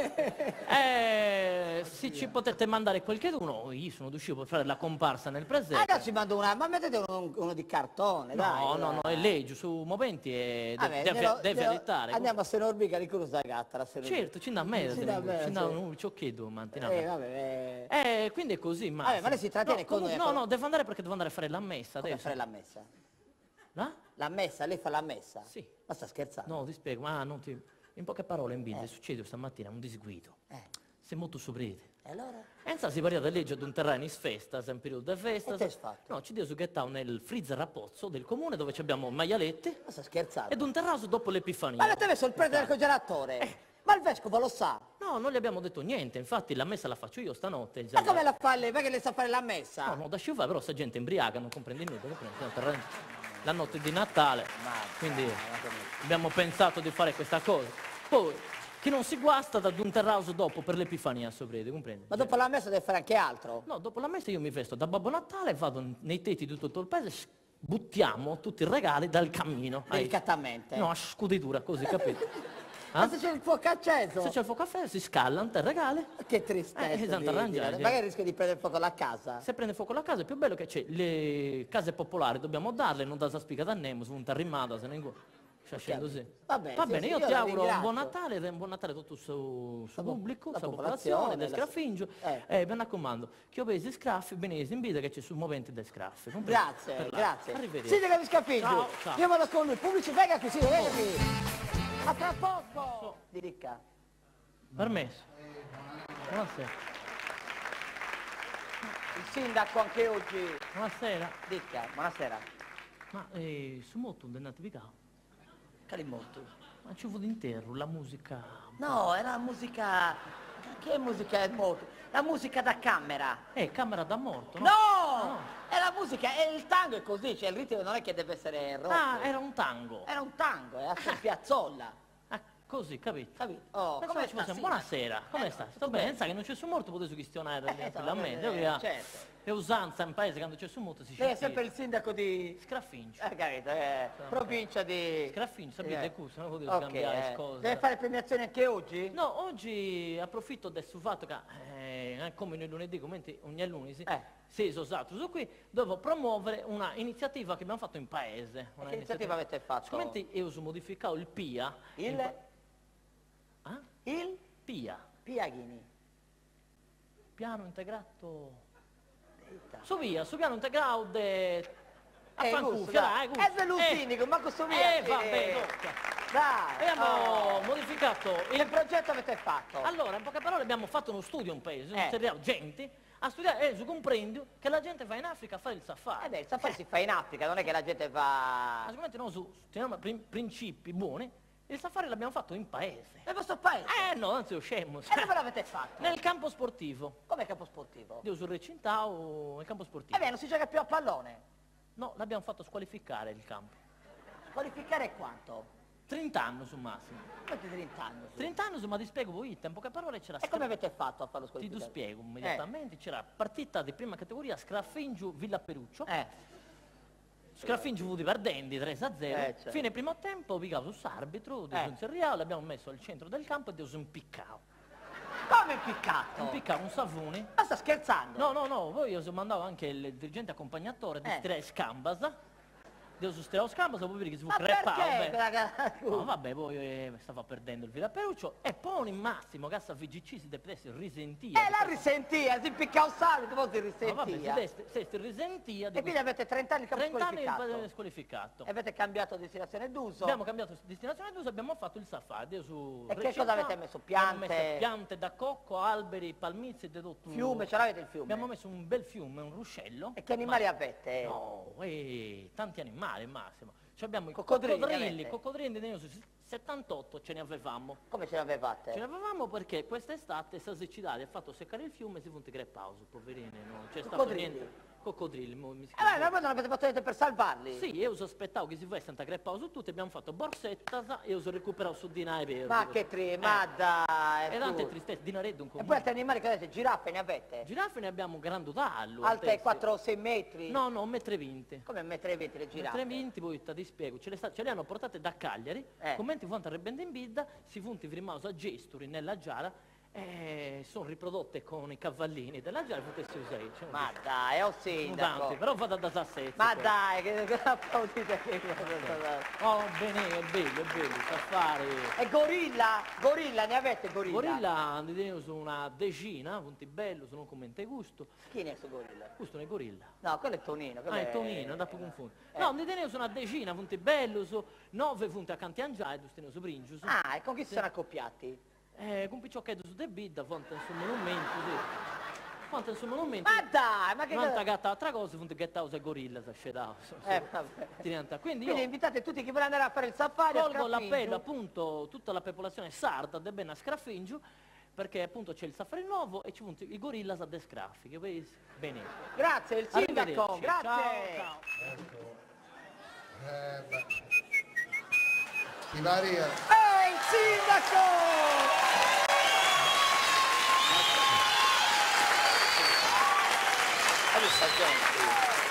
Eh, se ci potete mandare qualcheduno, io sono riuscito per fare la comparsa nel presepe. Allora ci mando una, ma mettete uno, uno di cartone, dai. No, no, no, dai. è legge, su moventi e de- Vabbè, deve, glielo- deve glielo- dettare. Andiamo a Senorbica di Cruz da Gatta, la Senorbica. Certo, ci da me, Ci dà me, ci da certo. un cioccheddo, mantina. Eh, vabbè, eh. Eh, quindi è così, ma... Vabbè, ma lei si trattiene no, con comunque- noi, No, ecco. no, devo andare perché devo andare a fare la messa Come adesso. fare la messa? La? La messa, lei fa la messa? Sì. Ma sta scherzando? No, ti spiego, ma non ti... In poche parole, in video, succede stamattina un disguido. Eh, Sei molto soprete. e allora? E non si parla di legge ad un terreno in festa, se è un periodo di festa. E che hai fatto? No, ci devo suggettare nel freezer a pozzo del comune dove ci abbiamo maialette Ma sta scherzando? ed un terrazzo dopo l'Epifania. Ma avete messo il prete del congelatore? Eh. Ma il vescovo lo sa? No, non gli abbiamo detto niente, infatti la messa la faccio io stanotte. Ma come la fa lei? Perché lei sa fare la messa? No, no, da sciufare, però sta gente imbriaca, non comprende nulla, comprende? Siamo terreni- La notte di Natale, Ma quindi dai, ma come- abbiamo pensato di fare questa cosa. Poi, che non si guasta da un terrazzo dopo per l'Epifania, sovrede, comprende? Ma dopo la messa deve fare anche altro. No, dopo la messa io mi vesto da Babbo Natale, vado nei tetti di tutto il paese, s- buttiamo tutti i regali dal cammino. Hai- Delicatamente. No, a scuditura, così, capito? Ma Ah? se c'è il fuoco acceso? Se c'è il fuoco a ferro si scallano, te regali. Che tristezza. Eh, esatto, di- arrangiati, di- eh. Magari rischia di prendere fuoco la casa. Se prende fuoco la casa è più bello che c'è, le case popolari dobbiamo darle, non da spiega da nemo, su un terrimata, se ne ingo. Scendo così. Vabbè, Va sì, bene, sì, io io ti la auguro un ringrazio. buon Natale, un buon Natale a tutto su, su La po- pubblico, la sulla popolazione, popolazione, del la- scraffingio. Eh. Eh, mi raccomando, che obesi scraffi, benesi in vita che c'è sul movente dei scraffi. comprende? Grazie, Per là. grazie. Arrivederci. Siete che vi scaffingio. Ciao, ciao. Io vado con lui. Pubblici, venga qui, sì, venga qui. A tra poco. Di ricca. Permesso. Buonasera. Il sindaco anche oggi. Buonasera. Ricca, buonasera. Ma eh, su molto un dennato vicao. Calimotto. Ma ci vuole intero la musica. No, era musica... Che musica è molto? La musica da camera. Eh, camera da morto, no? No! È la musica, è il tango è così, cioè il ritmo non è che deve essere rotto. Ah, era un tango. Era un tango, è a Piazzolla. Ah, così, capito? Capito? Oh, Pensavo come ci fosse sta? un buonasera, come Eh, stai? tutto Sto bene, bene. sai che non c'è su morto, potete questionare Eh, tranquillamente. eh, Eh, certo. È usanza in paese quando c'è su morto si Lei è scende. sempre il sindaco di... Scraffingio. Eh, capito, eh, provincia di... Scraffingio, sapete, Eh. cosa, non potete Ok, scambiare eh. cose. Deve fare premiazioni anche oggi? No, oggi approfitto del fatto che, eh, come noi lunedì, come ogni lunedì, Eh. sì, esatto, su qui devo promuovere una iniziativa che abbiamo fatto in paese. Una Che iniziativa avete fatto? Siccome io ho modificato il P I A. Il? in pa- Ah? Il? P I A, Piaghini. piano integrato... Su via, su piano integrato de... a Eh, Francuffia, gusto, dai, dai. gusto. Eh, Bellusini, ma questo via, Eh, sì. vabbè, tocca. Dai. E abbiamo oh. modificato Che il... progetto avete fatto? Allora, in poche parole abbiamo fatto uno studio un paese, Eh. un seriale, gente, a studiare, e su comprendo che la gente va in Africa a fare il safari. Eh beh, il safari si fa in Africa, non è che la gente va... Ma sicuramente no, su teniamo prin- principi buoni, il safari l'abbiamo fatto in paese. Nel vostro paese? Eh no, anzi, io scemo. E dove l'avete fatto? Nel campo sportivo. Come campo sportivo? Io sul Recintao, nel campo sportivo. Eh beh, non si gioca più a pallone. No, l'abbiamo fatto squalificare il campo. Qualificare quanto? trenta anni su massimo. Quanti trenta anni? su? trenta anni su, ma ti spiego voi, in poche parole c'era... E come scra- avete fatto a farlo Ti squalificare? spiego immediatamente, c'era partita di prima categoria, Scraffingio Villa Peruccio. Eh, Scraffingio fu di perdenti tre a zero. Eh, certo. Fine primo tempo, picato su arbitro, di Eh. eh. Reale, l'abbiamo messo al centro del campo e Dio un piccao. come impiccato? Un piccao, un savone. Ma sta scherzando? No, no, no, poi io mandavo anche il dirigente accompagnatore di Eh. Stirare Scambasa. Dio su Stirare Scambasa, poi vedi che si fu Ma crepao. perché? beh. raga? No, vabbè, poi eh, stava perdendo il Villa Peruccio e poi in massimo che a V G C si deve risentire. Eh, la risentia, si impicca un salto, voi si No, vabbè, si risentia. deve si deve risentia di E quindi avete trenta anni il campo trenta anni squalificato. il squalificato. E avete cambiato destinazione d'uso. Abbiamo cambiato destinazione d'uso, abbiamo fatto il safari io su E che Recintà, cosa avete messo? abbiamo Piante? messo piante da cocco, alberi, palmizi e di tutto. Fiume, ce l'avete il fiume? Abbiamo messo un bel fiume, un ruscello. E che animali Ma- avete? No, eh, tanti animali massimo. Cioè abbiamo i Coccodrilli coccodrilli, avete? coccodrilli ne uso settantotto ce ne avevamo. Come ce l'avevate? Ce ne avevamo perché quest'estate Sasiccidali ha fatto seccare il fiume e si è venuti crepauso, poverini, non c'è stato Coccodrilli? niente. Coccodrilli, mo mi Eh, scrivo. beh, ma voi non avete fatto niente per salvarli? Sì, io sospettavo che si fosse Santa Crepauso tutti, abbiamo fatto borsetta e io sono recuperato su Dinare per. Ma che tri... ma dai, E tante su. tristezze, Dinareddo un E poi comune. altri animali che avete? Giraffe ne avete? Giraffe ne abbiamo un gran dotallo. Alte altezze. quattro o sei metri? No, no, un metro e venti. Come un metro e venti le giraffe? tre venti poi ti spiego, ce le, sta- ce le hanno portate da Cagliari, Eh. commenti fanno arrebende in bidda, si funti firmato a Gesturi nella Giara e sono riprodotte con i cavallini della Giara, potessi usare. Cioè, Ma dai, è un sono sindaco. tanti, però vado da Sassetti. Ma poi. dai, che, che applaudite che cosa. Oh, bene, è bello, è bello, sa fare. E gorilla? Gorilla, ne avete gorilla? Gorilla, ne tenevo su una decina, punti bello, sono come te gusto. Chi ne è su gorilla? Questo non è gorilla. No, quello è Tonino. quello Ah, è Tonino, non da più confondere. Eh. No, ne tenevo su una decina, punti bello, su nove punti a Cantiangiai, tu tenevo su Bringius. Ah, e con chi si sono accoppiati? Eh, con picciochetto su De Bidda, fonte su monumento, sì. Fonte su monumento. Ma dai, ma che Non cosa? ta gatta altra cosa, fonte gettausa e gorilla, si scedava. Eh, vabbè. Quindi Quindi io invitate tutti chi vuole andare a fare il safari a colgo Scraffingio. l'appello appunto tutta la popolazione sarda de bene a Scraffingio, perché appunto c'è il safari nuovo e ci sono i gorilla a De Scraffi, che poi bene. Grazie, il sindaco, Arrivederci. grazie. Ciao, ciao. Eh, beh. Di Maria. Eh, il sindaco! Questa gente.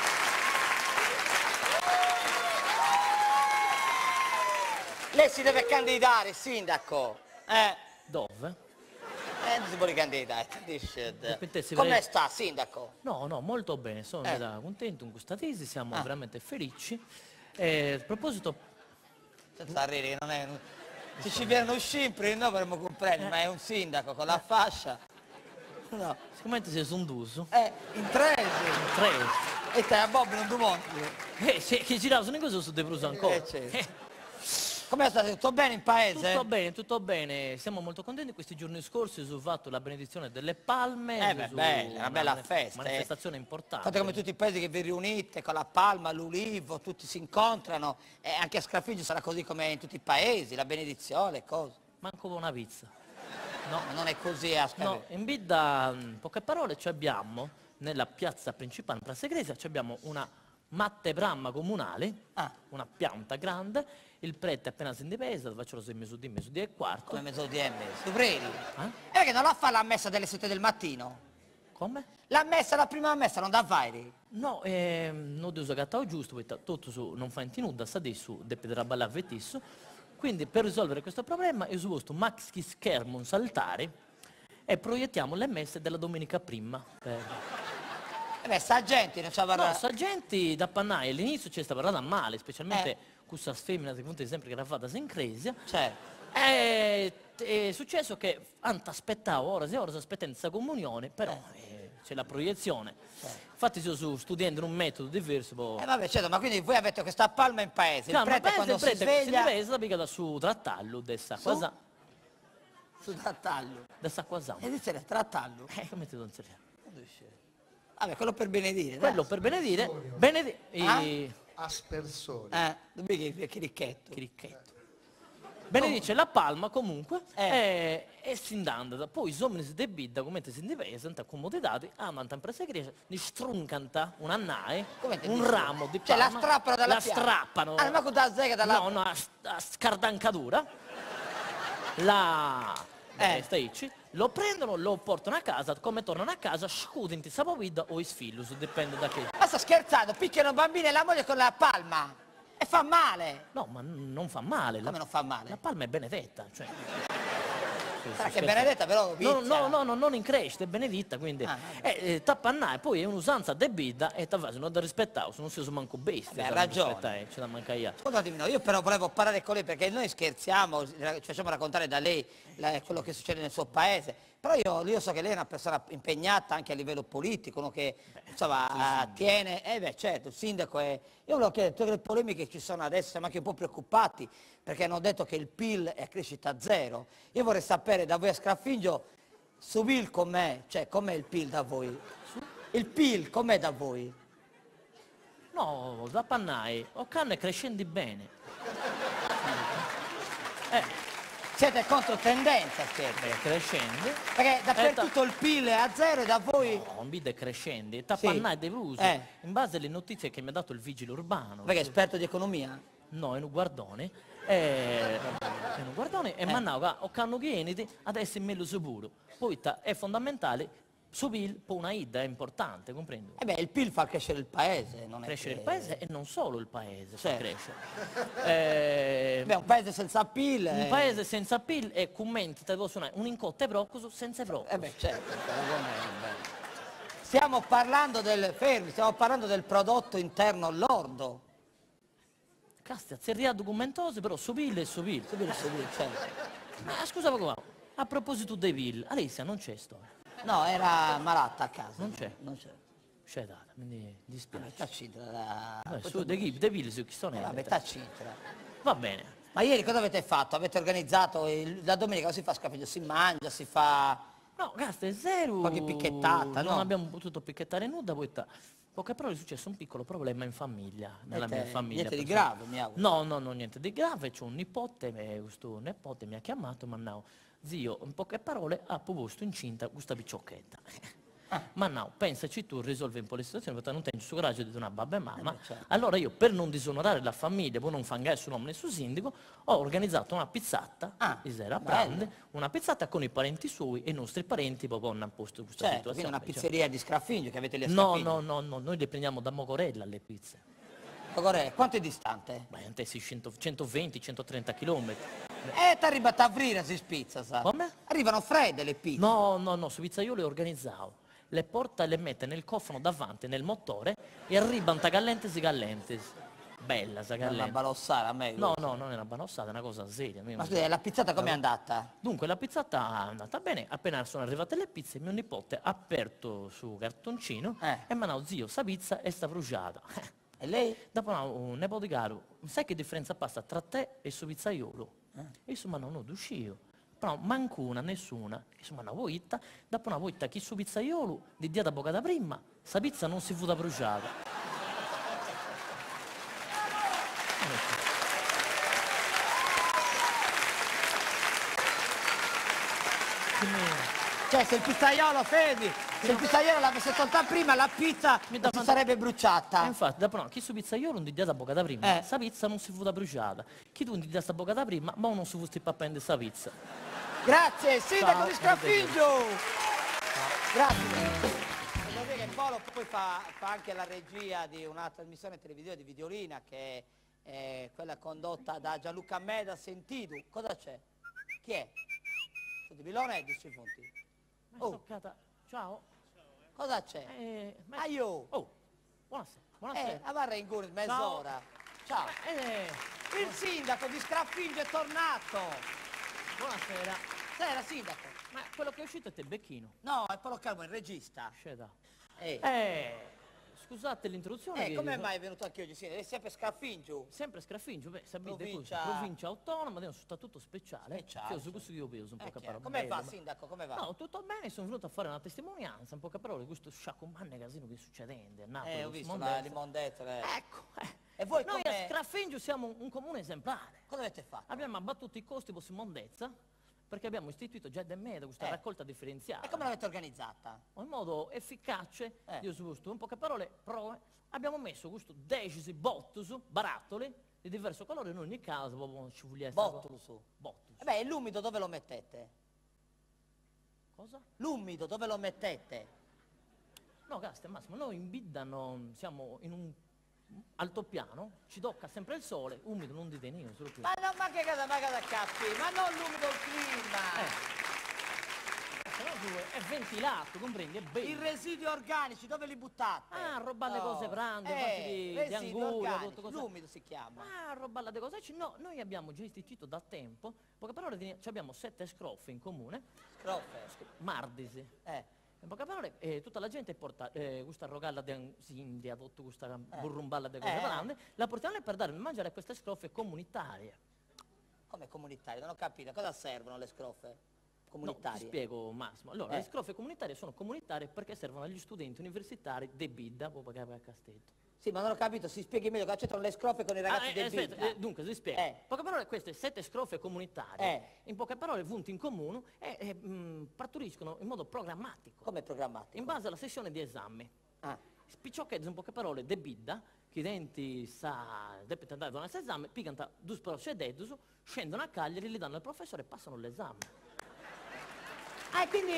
Lei si deve candidare, sindaco. Eh, Dove? eh non si vuole candidare. Dice, Aspettassi, come vorrei- sta, sindaco? No, no, molto bene, sono Eh. da contento, in questa tesi, siamo Ah. veramente felici. E, a proposito, Senza ridere, non è... Se ci viene un scimpri, noi potremmo comprendere, ma è un sindaco con la fascia. No. siccome sei sonduso, Eh, in tre. tre, E te a Bobby non tu monti. eh, se, che girava sono cose su De Bruso ancora. Eh, certo. Eh, Come state? Tutto bene in paese? tutto bene, tutto bene, siamo molto contenti. Questi giorni scorsi ho fatto la benedizione delle palme. Eh beh, su bella, una bella mani- festa, eh. Manifestazione importante. Fate come tutti i paesi che vi riunite con la palma, l'ulivo, tutti si incontrano. E anche a Scaffigio sarà così come in tutti i paesi, la benedizione, cose. Manco una pizza. No, ma non è così a Scaffigio. No, in Bidda, in poche parole, ci abbiamo, nella piazza principale, in Piazza Egresia, ci abbiamo una matte bramma comunale, Ah. una pianta grande, il prete appena si indipesa, faccio sei mesi di mezzo di e quarto. Come mezzodì tu credi? Eh? E perché non la fa la messa delle sette del mattino? Come? La messa, la prima messa non da fare? No, ehm, non devo gattare giusto, perché tutto su, non fa nulla, sta adesso, deve traballare vettisso. Quindi per risolvere questo problema ho posto un maxi schermo, un saltare, e proiettiamo le messe della domenica prima. Per... E beh, sta gente non c'ha No, sta gente da pannai, all'inizio c'è sta parlata male, specialmente Eh. questa femmina che conta sempre che era fatta in cresia. Cioè, E è successo che anta aspettavo ora e ora aspettando questa comunione, però eh, c'è la proiezione. Infatti io sto studiando un metodo diverso. Boh. eh vabbè, certo, ma quindi voi avete questa palma in paese, il Calma, prete pensa, quando il si prete che sveglia... si sveglia pica da su trattallo, dessa Su? cosa, Su trattallo. dessa cosa. E dice trattallo. Eh, come ti non si fa? Vabbè, quello per benedire. Quello dai. per benedire, benedire, Ah? e... Aspersori. Eh, dove che, che ricchetto. cricchetto. Benedice la palma comunque Eh. e, e si andanda. Poi gli uomini si debidda, come si indivesa, accomodati, amano in presa grecia, ne struncanta una nae, Come ti un dici? ramo di Cioè, la palma. strappano dalla La pianta? strappano. Ah, ma con la zega dalla... No, no, a, a scardancatura. La... Eh. Eh. Staici, lo prendono, lo portano a casa, come tornano a casa, scudano in sapovida o i sfilus, dipende da che. Ma sta scherzando, picchiano bambini e la moglie con la palma. E fa male. No, ma n- non fa male. Come la, non fa male? la palma è benedetta, cioè. Sarà che è benedetta però No, vizia. no, no, no, non in crescita, è benedetta, quindi Ah, eh, eh, tappannare, poi è un'usanza debita e tavasi non da rispettare, se non si usa manco bestia, Beh, ha da ragione. rispettare, c'è da mancare io. Scusatemi, no, io però volevo parlare con lei perché noi scherziamo, ci facciamo raccontare da lei la- quello che succede nel suo paese, però io, io so che lei è una persona impegnata anche a livello politico, uno che insomma tiene, eh beh certo, il sindaco è... Io volevo chiedere, tutte le polemiche che ci sono adesso, siamo anche un po' preoccupati perché hanno detto che il P I L è a crescita zero. Io vorrei sapere da voi a Scaffingio, su P I L com'è, cioè com'è il P I L da voi? Il P I L com'è da voi? No, da pannai, o canne crescendi bene. Eh, Siete contro tendenza, siete? beh, crescendi, Perché dappertutto il P I L è a zero e da voi... no, un bide crescendi, tappannai dei usi, Eh. in base alle notizie che mi ha dato il vigile urbano. Perché è esperto di economia? No, è un guardone. Eh, è un guardone Eh. e mannava o canno chieniti adesso è meglio sicuro. Poi ta- è fondamentale subire poi una ida è importante, comprendo. Eh beh, il P I L fa crescere il paese, non è Crescere che- il paese e non solo il paese fa Certo. crescere. Eh, Beh, un paese senza P I L... un è- paese senza P I L e commenti, te devo suonare, un incotte broccoso senza broccoso. Eh beh, certo, paragone è bello. Stiamo parlando del... fermi, stiamo parlando del prodotto interno lordo. Cazzo, zerria documentosi, però subile e subile. Subito, subito, certo. Ma scusa qua, a proposito dei P I L, Alessia non c'è storia. No, era malata a casa. Non c'è. Non c'è. C'è data, quindi dispiace. Vabbè, tacita. Da... Vabbè, su, dei chi- dei P I L su chi sono? Eh, vabbè, tacita. Va bene. Ma ieri cosa avete fatto? Avete organizzato il- la domenica cosa si fa scaffeggio? Si mangia, si fa... No, Gasta è zero. Qualche picchettata, Non no? abbiamo potuto picchettare nulla, poi ta- poche parole è successo un piccolo problema in famiglia, nella Niente- mia famiglia. niente di personale. grave, mi auguro. No, no, no, niente di grave, c'ho un nipote, e questo nipote mi ha chiamato, ma no, zio, in poche parole, ha proposto incinta questa picciocchetta. Ma no, pensaci tu, risolvi un po' le situazioni, perché non tengo il coraggio di una babba e mamma. Eh beh, certo. Allora io, per non disonorare la famiglia, poi non fangare su nome né su sindaco, ho organizzato una pizzata, Ah, di sera bello. prende, una pizzata con i parenti suoi e i nostri parenti proprio hanno posto questa Certo, quindi situazione. una pizzeria di Scaffingio che avete lì a No, Scaffingio. no, no, no, noi le prendiamo da Mogorella le pizze. Mogorella, quanto è distante? Beh, te sei cento centoventi centotrenta chilometri. Eh, ti arriva a Vrira si spizza, sa. Come? Arrivano fredde le pizze. No, no, no, su pizzaiolo le organizzavo. Le porta e le mette nel cofano davanti, nel motore, e arrivano gallentes e gallentes. Bella sta Non la gallente. balossare a me. No, no, non è una banossata, è una cosa seria. Ma scusa, la pizzata com'è andata? Dunque, la pizzata è andata bene, appena sono arrivate le pizze, mio nipote ha aperto su cartoncino Eh. e mi ha detto, zio, sta pizza è sta bruciata. E lei? Dopo no, un nipote caro, sai che differenza passa tra te e suo pizzaiolo? E insomma, no, no, d'uscio. Però manco una, nessuna. Insomma, una volta, dopo una volta chi su pizzaiolo, di dia da poca da prima, sta pizza non si fu da bruciata. Cioè, se il pizzaiolo, Fedi, se il pizzaiolo l'avesse tolta prima, la pizza Mi non dà si fant- sarebbe E bruciata. infatti, dopo no, chi su pizzaiolo non di dia da poca da prima, Eh. sta pizza non si fu da bruciata. Chi tu non di dia sta poca da prima, ma non si fu sti a prendere sta pizza. Grazie, sindaco Ciao, di Scaffingio! Grazie. Devo dire che Polo poi fa, fa anche la regia di una trasmissione televisiva di Videolina che è quella condotta da Gianluca Meda Sentidu. Cosa c'è? Chi è? Di Milone e di Fonti. Ma è Oh. toccata. Ciao. Cosa c'è? Eh, ma- Aio! Oh, buonasera. Eh, Buonasera. a Varra in Guris, mezz'ora. Ciao. Eh, Il sindaco di Scaffingio è tornato. buonasera. Sera, sindaco. Ma quello che è uscito è te becchino. No, è Paolo Calmo, il regista. Sceda. Eh, Eh, scusate l'introduzione. eh che- come mai è venuto anche oggi? Sì, è sempre Scaffingio. Sempre Scaffingio, beh, sapete Provincia- così, provincia autonoma, abbiamo un statuto speciale. Speciale, Che su questo io ho preso un Eh, po' chiaro. capare. Come va, bello, ma- sindaco? Come va? No, tutto bene, sono venuto a fare una testimonianza, un po' parole di questo sciacombanne casino che succedendo a Napoli. eh, ho questo visto la mondezza. limondezza. eh. Ecco, eh. E voi Noi come- a Scaffingio siamo un comune esemplare. Cosa avete fatto? Abbiamo abbattuto i costi per mondezza perché abbiamo istituito già da me questa Eh. raccolta differenziata. E come l'avete organizzata? In modo efficace, Eh. io su questo, in poche parole, prove, abbiamo messo questo decisi bottus, barattoli, di diverso colore, in ogni caso, proprio ci vogliamo... Bottolo su. Bottus. E beh, e l'umido dove lo mettete? Cosa? L'umido dove lo mettete? No, Casta, Massimo, noi in Bidda non siamo in un altopiano, ci tocca sempre il sole, umido non dite niente, solo qui. Ma, no, ma che cosa, ma cosa cappi? Ma non l'umido il clima! Eh. Se no, tu è ventilato, comprendi, è I bello. residui organici dove li buttate? Ah, rubare le Oh, cose grandi, eh, fatti di, di residui anguria, organici, tutto così. l'umido si chiama. Ah, rubare le cose. No, noi abbiamo già istituito da tempo, in poche parole, di- ci abbiamo sette scroffe in comune, Scroffe. mardisi. Eh. In poche parole, eh, tutta la gente porta eh, questa rogalla di India, tutta questa burrumballa di cose Eh. grandi, la portiamo lì per dare da mangiare a queste scroffe comunitarie. Come comunitarie? Non ho capito. Cosa servono le scroffe No, ti comunitarie? spiego Massimo. Allora, Eh. le scroffe comunitarie sono comunitarie perché servono agli studenti universitari de Bidda, proprio che a Castello. Sì, ma non ho capito. Si spieghi meglio. Cosa c'entrano le scroffe con i ragazzi Ah, eh, del aspetta, Bidda? eh, dunque, si spiega. Eh. In poche parole, queste sette scroffe comunitarie, Eh. in poche parole, vunte in comune, e, e, mh, partoriscono in modo programmatico, Come programmatico? in base alla sessione di esame. Ah. Spicciocchezzo, in poche parole, de Bidda, che denti sa, deve andare a un esame, picanta due procedenti, scendono a Cagliari, li danno al professore e passano l'esame. Ah, e quindi...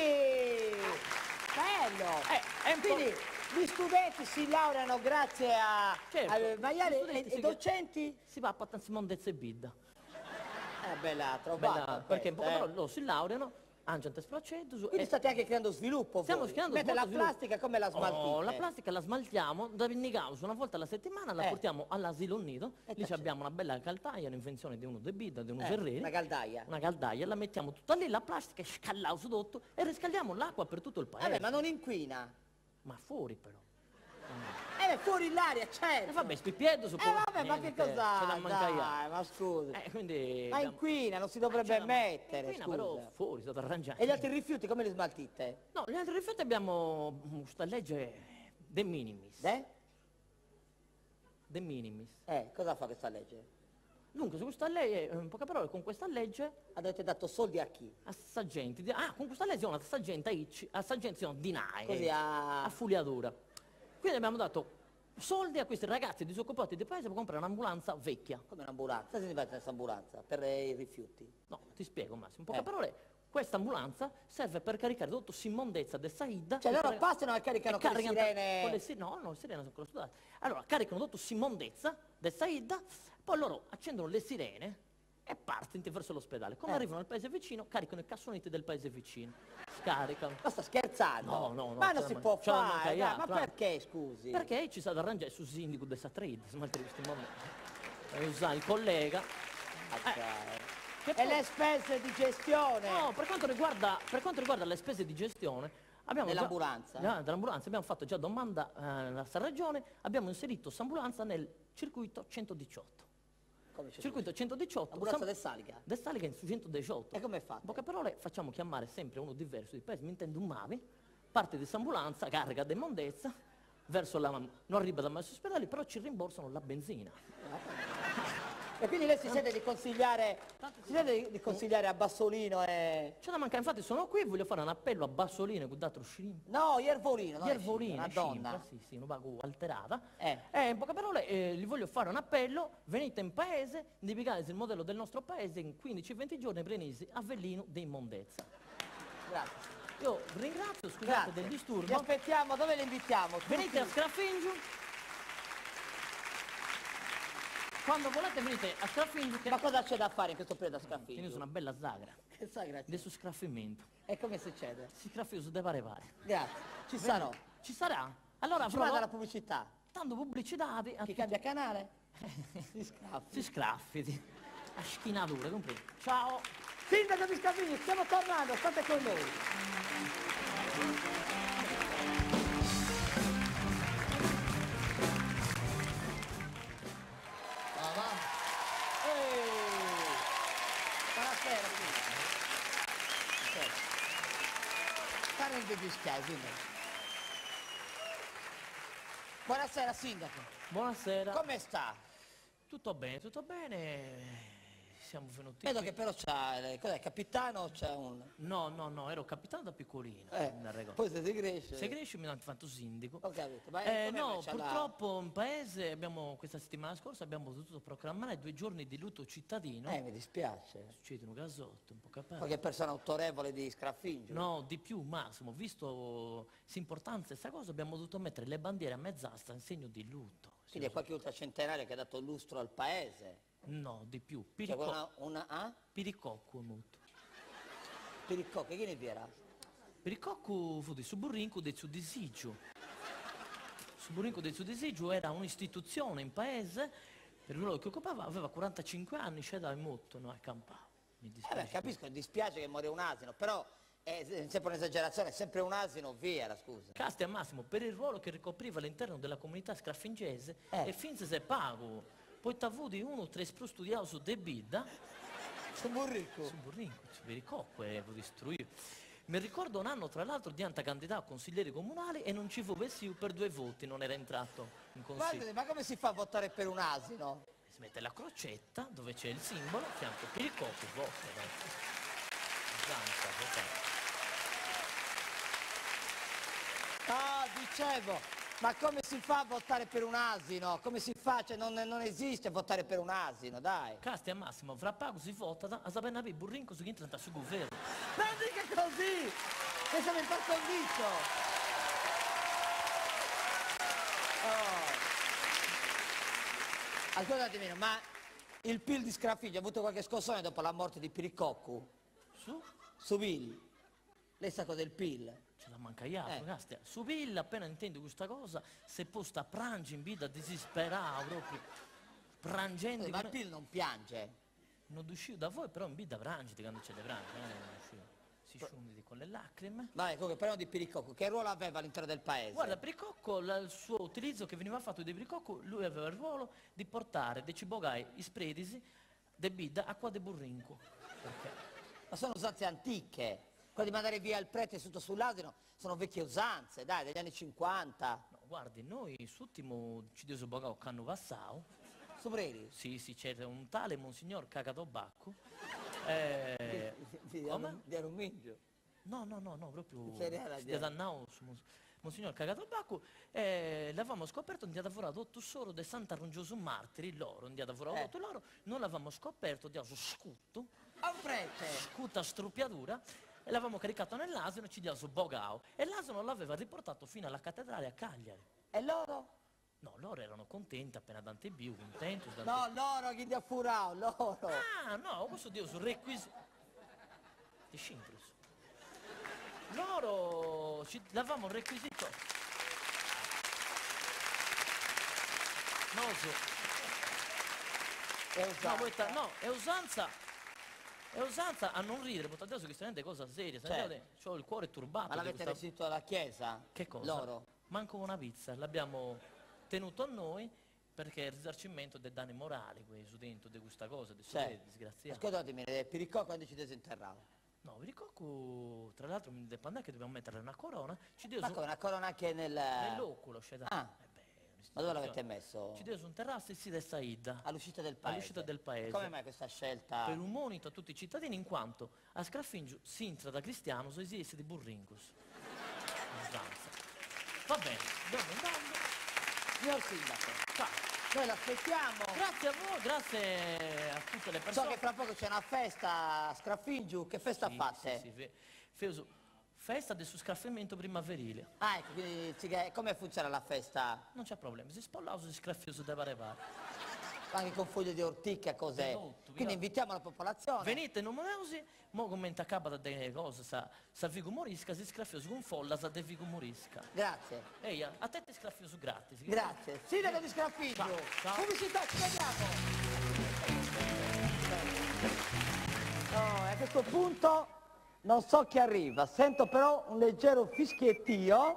Bello! Eh, è un po'- Quindi gli studenti si laureano grazie a... Certo, a maiali gli e, studenti e si- docenti? Si va a Patanzimondezza e Bidda. Eh, bella, trovata Bella, perché in poche questa, eh. parole loro si laureano, hanno procedenti. Quindi state anche creando sviluppo Stiamo voi. creando Mentre la molto sviluppo. plastica come la smaltite? Oh, la plastica la smaltiamo da Vinnigaus una volta alla settimana, la Eh. portiamo all'asilo nido, E lì c'è- abbiamo una bella caldaia, un'invenzione di uno De Bidda, di uno Eh, Ferreri, una caldaia. una caldaia, la mettiamo tutta lì, la plastica è scallata sotto e riscaldiamo l'acqua per tutto il paese. Vabbè, ma non inquina. Ma fuori però. Eh, beh, fuori l'aria, certo. E vabbè, spipiedo su Eh, vabbè, ma che cos'ha? C'è da mancare. Dai, ma scusa. Eh, quindi... Ma abbiamo- inquina, non si Ma dovrebbe c'è da- mettere, inquina, scusa. però fuori, sono arrangiati. E gli altri rifiuti come li smaltite? No, gli altri rifiuti abbiamo questa legge de minimis. Eh? De minimis. Eh, cosa fa questa legge? Dunque, su questa legge, in poche parole, con questa legge, Avete dato soldi a chi? a Saggenti, ah, con questa legge sono a Saggenta Icci, a Saggenti sono dinai, Così a... a Fugliatura. Quindi abbiamo dato soldi a questi ragazzi disoccupati del paese per comprare un'ambulanza vecchia. Come un'ambulanza? Cosa significa questa ambulanza? Per eh, i rifiuti? No, ti spiego Massimo, in poche Eh. parole, questa ambulanza serve per caricare tutta immondezza del Saida. Cioè e loro per- passano e caricano e con le caricano sirene... con le si- no, no, le sirene sono ancora sudate. Allora, caricano tutta immondezza del Saida, poi loro accendono le sirene e partono verso l'ospedale. Quando Eh. arrivano al paese vicino, caricano i cassonetti del paese vicino. Scaricano. Ma sta scherzando? No, no, no, Ma ce non la si man- può ce la fare, dai, mancaiato, ma va. perché, scusi? Perché ci sa da arrangiare su sindaco dessa trade, smaltire questi momenti. E usa il collega. Ah, cioè. Che E poi- le spese di gestione? No, per quanto riguarda, per quanto riguarda le spese di gestione, abbiamo già- Dell'ambulanza? già- dell'ambulanza, abbiamo fatto già domanda eh, alla Sta Regione, abbiamo inserito questa ambulanza nel circuito centodiciotto. Come c'è Circuito centodiciotto. Ambulanza sam- del Saliga? del Saliga in su centodiciotto. E come fate? In poche parole facciamo chiamare sempre uno diverso di paese, mi intendo un Mavi, parte di questa ambulanza, carica di immondezza, verso la, non arriva da mai ospedali, però ci rimborsano la benzina. E quindi lei si sente di consigliare, si sente di- di consigliare a Bassolino e... C'è da mancare, infatti sono qui, voglio fare un appello a Bassolino, che dato Scirim. No, Iervolino, non è Iervolina, una donna. Scimpra, sì, sì, una vago alterata. Eh. Eh, in poche parole, eh, gli voglio fare un appello, venite in paese, indicate il modello del nostro paese, in quindici venti giorni prenesi Avellino di immondezza. Grazie. Io ringrazio, scusate Grazie. del Vi disturbo. aspettiamo, dove le invitiamo? Venite a Tutti? Scrafingio. Quando volete venite a Scrafingio, che Ma cosa c'è da fare in questo periodo a Tieni su Scaffino? una bella zagra. Che sa, grazie. Adesso sgraffimento. E come succede? Si sgraffio su de pare pare. Grazie. Ci sarò. Ci sarà? Allora Ci manda la avrò pubblicità. tanto pubblicità a Chi cambia canale? Si scappa. si sgraffiti. A schinature, comprendi? Ciao! Sindaco di Scavini, stiamo tornando, state con noi. Ehi! Buonasera, sindaco. Buonasera. Fare il dispiace, sindaco. Buonasera, sindaco. Buonasera. Come sta? Tutto bene, tutto bene. Siamo venuti Vedo qui. che però c'ha, eh, cos'è, capitano, c'è un... No, no, no, ero capitano da piccolino. Eh, nel regola. poi se si cresce... Se cresci mi hanno fatto sindaco. Ho capito, ma Eh, come no, invece la- purtroppo in paese abbiamo, questa settimana scorsa abbiamo dovuto proclamare due giorni di lutto cittadino. Eh, mi dispiace. Succede un gasotto, un po' capace. Qualche persona autorevole di Scraffingio. No, di più, Massimo, visto l'importanza di questa cosa abbiamo dovuto mettere le bandiere a mezz'asta in segno di lutto. Quindi è qualche ultracentenario che ha dato lustro al paese. No, di più. Cioè Piricocco, una... una ah? Piricocco è molto. Piricocco, chi ne era? Piricocco fu di Suburrinco del suo disagio. Suburrinco del suo disagio era un'istituzione in paese, per quello che occupava, aveva quarantacinque anni, c'era in molto, no, a campare. Mi Eh beh, dispiace. capisco, dispiace che muore un asino, però è sempre un'esagerazione, è sempre un asino, via la scusa. Casti a Massimo, per il ruolo che ricopriva all'interno della comunità scraffingese, Eh. e finse se pago, poi t'avu di uno tre pro studiato su De Bidda, Sono ricco. su Burrinco, su Piricocco, e lo distruì. Mi ricordo un anno, tra l'altro, di antacandidato a consiglieri comunali e non ci fu Vessiu per due voti, non era entrato in consiglio. Guardate, ma come si fa a votare per un asino? Si mette la crocetta dove c'è il simbolo, a fianco Piricocco, vota. Zanza, vota. Ah, dicevo, ma come si fa a votare per un asino? Come si fa? Cioè, non, non esiste votare per un asino, dai. Casti a Massimo, fra pago si vota, da- a sapere che Burrinco si entra sul governo. Ma dica così! E siamo in par condicio! Oh. Ascoltatemi, ma il P I L di Scraffiglia ha avuto qualche scossone dopo la morte di Piricocco? Su? Su P I L? Lei sa cos'è il P I L? Ce l'ha mancaiato, Eh. Castia. Su Villa, appena intende questa cosa, si è posta a prangi in vita disisperata proprio. Prangendo. Ma il P I L non piange. Non uscivo da voi, però in vita prangi quando c'è le prangi. Eh, si sciundi con le lacrime. Vai, comunque parliamo di Piricocco. Che ruolo aveva all'interno del paese? Guarda, Piricocco, la- il suo utilizzo che veniva fatto di Piricocco, lui aveva il ruolo di portare dei cibogai ispredisi de bida acqua de burrinco. Perché? Ma sono usanze antiche. Quello di mandare via il prete sotto sull'asino sono vecchie usanze, dai, degli anni cinquanta. No, guardi, noi suttimo ci diso bogao canno vassao, Subreri? Sì, sì, c'era un tale Monsignor Cagatobacco. Eh, Di come? di Arumingio. No, no, no, no, proprio C'era si di- detannò su Mons- Monsignor Cagatobacco e l'avevamo scoperto un dia lavorato otto solo de Santa Rungioso Martiri, loro, un dia lavorato Eh. otto loro, non l'avevamo scoperto, di su scutto, A un prete! scuta struppiatura, e l'avevamo caricato nell'asino e ci diamo su Bogao. E l'asino l'aveva riportato fino alla cattedrale a Cagliari. E loro? No, loro erano contenti, appena Dante Biu, contenti. Dante... No, loro chi ti ha furato, loro! Ah, no, questo Dio su requisito. Di Scintrus. Loro ci l'avevamo requisito. No, so. È No, usato. voi ta- no, è usanza. È usanza a non ridere, perché adesso che è cosa seria. Certo. Ho il cuore turbato. Ma di l'avete questa- restituito alla chiesa? Che cosa? Loro? Manco una pizza, l'abbiamo tenuto a noi perché è il risarcimento dei danni morali, questo dentro di questa cosa, di Cioè, disgraziato. ascoltatemi, eh, Piricò quando ci disinterrava? No, vi ricordo, tra l'altro mi dipende che dobbiamo mettere una corona, ci deve Ma su come, una corona anche nel... nell'oculo, c'è da... Ah. Eh beh, è un'istituzione. Ma dove l'avete messo? Ci deve su un terrazzo e si desta Ida. All'uscita del paese? All'uscita del paese. Come mai questa scelta? Per un monito a tutti i cittadini, in quanto a Scraffingio si intra da cristiano, so esiste di burringus. Usanza. Va bene, dobbiamo andando. Signor Sindaco, Ciao. noi l'aspettiamo. Grazie a voi, grazie a tutte le So persone. che fra poco c'è una festa a Scraffingiu, che festa Sì, fate? sì, sì, fe- feso- festa del suscaffamento primaverile. Ah, ecco, quindi sì, che- come funziona la festa? Non c'è problema, si spollauso si scaffioso da parevare. Anche con foglie di orticchia, cos'è? Esatto, Quindi via. invitiamo la popolazione. Venite numerosi, mo commenta capa da delle cose, sa, sa figo morisca, si scaffioso con folla, sa de figo morisca. Grazie. Ehi, a a te ti scaffioso gratis. Grazie. Sindaco di Scraffingiu. Ciao, ciao. Pubblicità, ci vediamo. No, e a questo punto non so chi arriva, sento però un leggero fischiettio.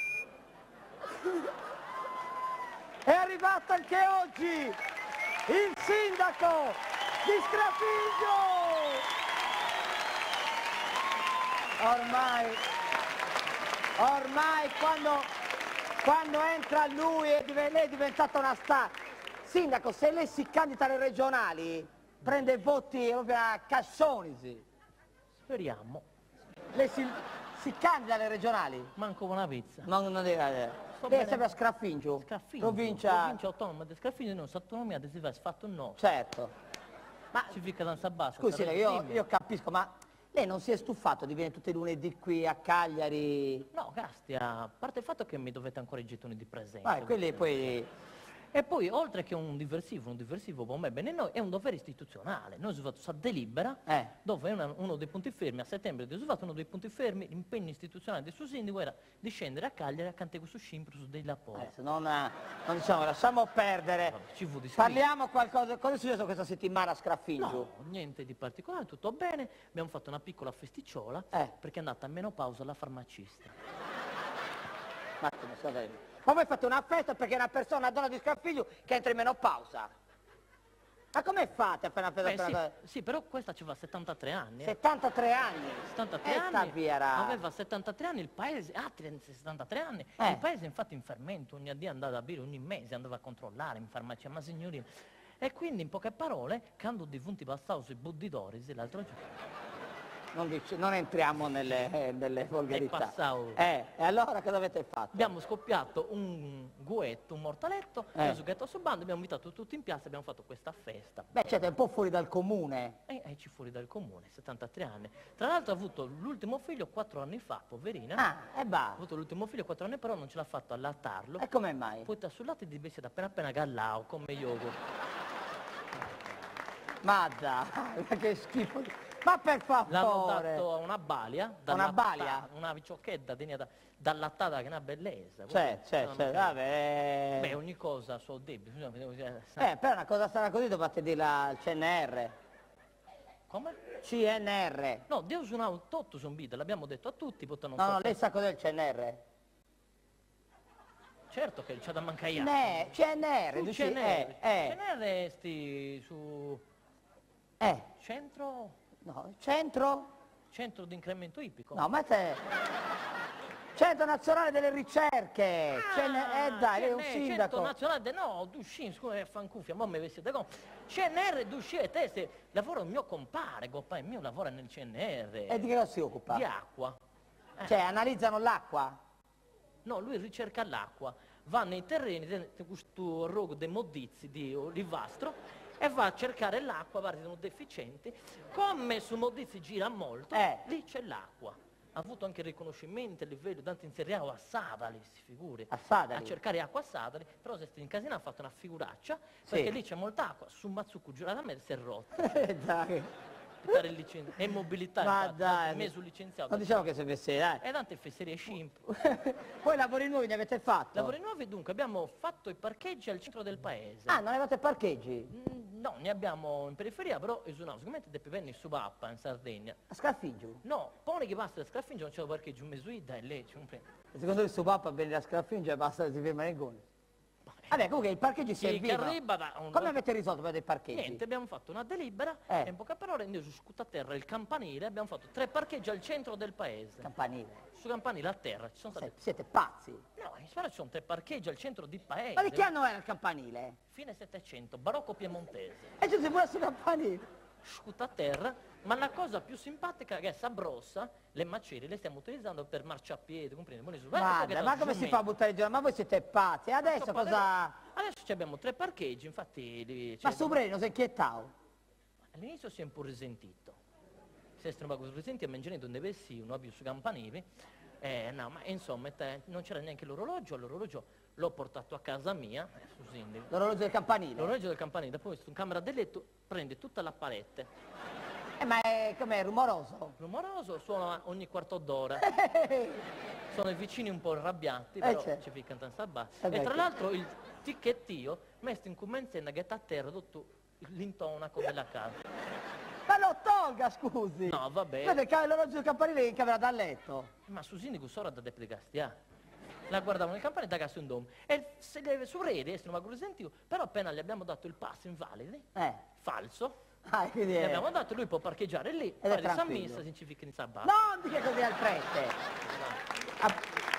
È arrivato anche oggi il sindaco di Scraffingiu! Ormai, ormai quando, quando entra lui e div- lei è diventata una star. Sindaco, se lei si candida alle regionali, prende voti proprio a cassoni, sì. Speriamo. Lei si, si candida alle regionali? Manco una pizza. Non, non deve... Sto Lei è bene. sempre a Scraffingiu? Scraffino. Provincia... Provincia autonoma di Scraffino, non autonomia si fa fatto un no. Certo. Ma Ci fica danza bassa. scusi, sarebbe io, dimmi. io capisco, ma lei non si è stufato di venire tutti i lunedì qui a Cagliari? No, Castia, a parte il fatto che mi dovete ancora i gettoni di presenza. Vai, quelli poi... E poi, oltre che un diversivo, un diversivo per me bene noi, è un dovere istituzionale. Noi abbiamo fatto questa delibera, Eh. dove una- uno dei punti fermi, a settembre abbiamo fatto uno dei punti fermi, l'impegno istituzionale del suo sindaco era di scendere a Cagliari a cantare questo scimpro su dei lapori. Adesso non, eh, non diciamo, lasciamo perdere. Vabbè, ci fu di scritto. Parliamo qualcosa, cosa è successo questa settimana a Scraffingiu? No, niente di particolare, tutto bene. Abbiamo fatto una piccola festicciola, Eh. perché è andata a menopausa la farmacista. Un attimo, scusate. Ma voi fate una festa perché una persona, una donna di Scraffingiu che entra in menopausa? Ma come fate a fare una festa Beh, per sì, una cosa? sì, però questa ci va settantatré anni. eh. settantatré anni. settantatré E sta anni, via, ra. aveva settantatré anni, il paese, ah, settantatré anni, Eh. il paese infatti in fermento, ogni dì andava a bere, ogni mese andava a controllare in farmacia, ma signorina. E quindi in poche parole, quando di punti passavo sui buddidoris l'altro giorno, Non, dice- non entriamo nelle, eh, nelle volgarità. passavo. Eh, e allora cosa avete fatto? abbiamo scoppiato un guetto, un mortaletto, Eh. abbiamo sughetto sul bando, abbiamo invitato tutti in piazza, abbiamo fatto questa festa. Beh, certo, è un po' fuori dal comune. E e ci fuori dal comune, settantatré anni. Tra l'altro ha avuto l'ultimo figlio quattro anni fa, poverina. Ah, e Ha va. avuto l'ultimo figlio quattro anni, però non ce l'ha fatto allattarlo. E come mai? Poi da sul lato di bestia appena appena gallao, come yogurt. Ma dai, ma che schifo. Ma per L'hanno favore. dato a una balia. Una balia? Una vicciocchetta degna da, d'allattata che è una bellezza. C'è, c'è, Guarda, c'è, non- vabbè. Beh, ogni cosa a suo debito. Eh, però una cosa strana così dovete dire al C N R. Come? C N R. No, Dio su un autotto son vita, l'abbiamo detto a tutti, poi non No, so no, se- lei sa cos'è il C N R? Certo che c'è da mancare. Ne, C N R, Su dici, C N R. eh, eh, C N R sti su eh, centro, no, centro? centro di incremento ippico. No, ma te... C Centro Nazionale delle Ricerche. Ah, Ce n'è, eh dai, lei è un Centro sindaco. Nazionale de no, Duscin, scusa, fancuffia, ma mi vestite con. C N R Duscin, te se lavora un mio compare, compare mio lavora nel C N R. E di che cosa si occupa? Di acqua. Eh. Cioè, analizzano l'acqua? No, lui ricerca l'acqua, va nei terreni di questo rogo dei modizi di olivastro e va a cercare l'acqua, guarda, sono deficienti. Come su modizi gira molto, Eh. lì c'è l'acqua. Ha avuto anche riconoscimenti a livello tanto in Serie A o a Sadali, si figuri. A Sadali? A cercare acqua a Sadali, però se sta in casina ha fatto una figuraccia, perché lì c'è molta acqua, su Mazzucco giurato a me si è rotto. Eh, dai. Per il licen- e mobilità, Ma infatti, dai. un mese licenziato. Non diciamo che sei fesserie, dai. E tante fesserie scimp. Poi lavori nuovi ne avete fatto? Lavori nuovi dunque, abbiamo fatto i parcheggi al centro del paese. Ah, non avete parcheggi? Mm, No, ne abbiamo in periferia, però è una sicuramente dei più in Subappa, in Sardegna. A Scalfingio? No, poi che basta da Scalfingio non c'è parcheggio, un mesuida e lei c'è un pre... Secondo il suo papà viene da Scalfingio e basta che si ferma nel gol. Vabbè, comunque i parcheggi Chi che servivano. arriva da un... Come avete risolto per dei parcheggi? Niente, abbiamo fatto una delibera Eh. e in poche parole andiamo su scuttaterra il campanile, abbiamo fatto tre parcheggi al centro del paese. Campanile. Su campanile a terra ci sono stati... Se- Siete pazzi. No, in Spagna ci sono tre parcheggi al centro di paese. Ma di che anno era il campanile? Fine Settecento, barocco piemontese. E ci si pure sul campanile. Scuta a terra, ma la cosa più simpatica è che Sabrossa, le macerie le stiamo utilizzando per marciapiede, comprendi? Buoni su- Guarda, Guarda, che ma da come si giumento. fa a buttare giù? Ma voi siete pazzi. E adesso Sto cosa... parlando- Adesso ci abbiamo tre parcheggi, infatti... li- Ma cioè, Sobreri non si è inquietato? all'inizio si è un po' risentito. Si è un po' risentito, ma in genere non deve essere uno più su campanili. Eh, no, ma insomma, te- non c'era neanche l'orologio, l'orologio l'ho portato a casa mia, eh, su Sindi. L'orologio del campanile? L'orologio del campanile, poi in camera del letto, prende tutta la parete. Eh, ma è, com'è, rumoroso? Rumoroso, suona ogni quarto d'ora. Sono i vicini un po' arrabbiati, Eh, però certo. ci ficcano tanto a basso. Eh, E beh, tra che- l'altro il ticchettio messo in commensenna che sta a terra tutto l'intonaco della casa. Ma lo tolga, scusi! No, vabbè. Vede che l'orologio del campanile è in camera da letto. Ma su Sindico sora da Deple Gastia. La guardavano nel campanile da casa in dom. E se le su rete, essere una sentivo, però appena gli abbiamo dato il passo invalidi, Eh. falso, Ah, quindi gli è... abbiamo dato, lui può parcheggiare lì, è fare San tranquillo. Missa, si ci ficca in sabbato. Non dica così al prete! Ah.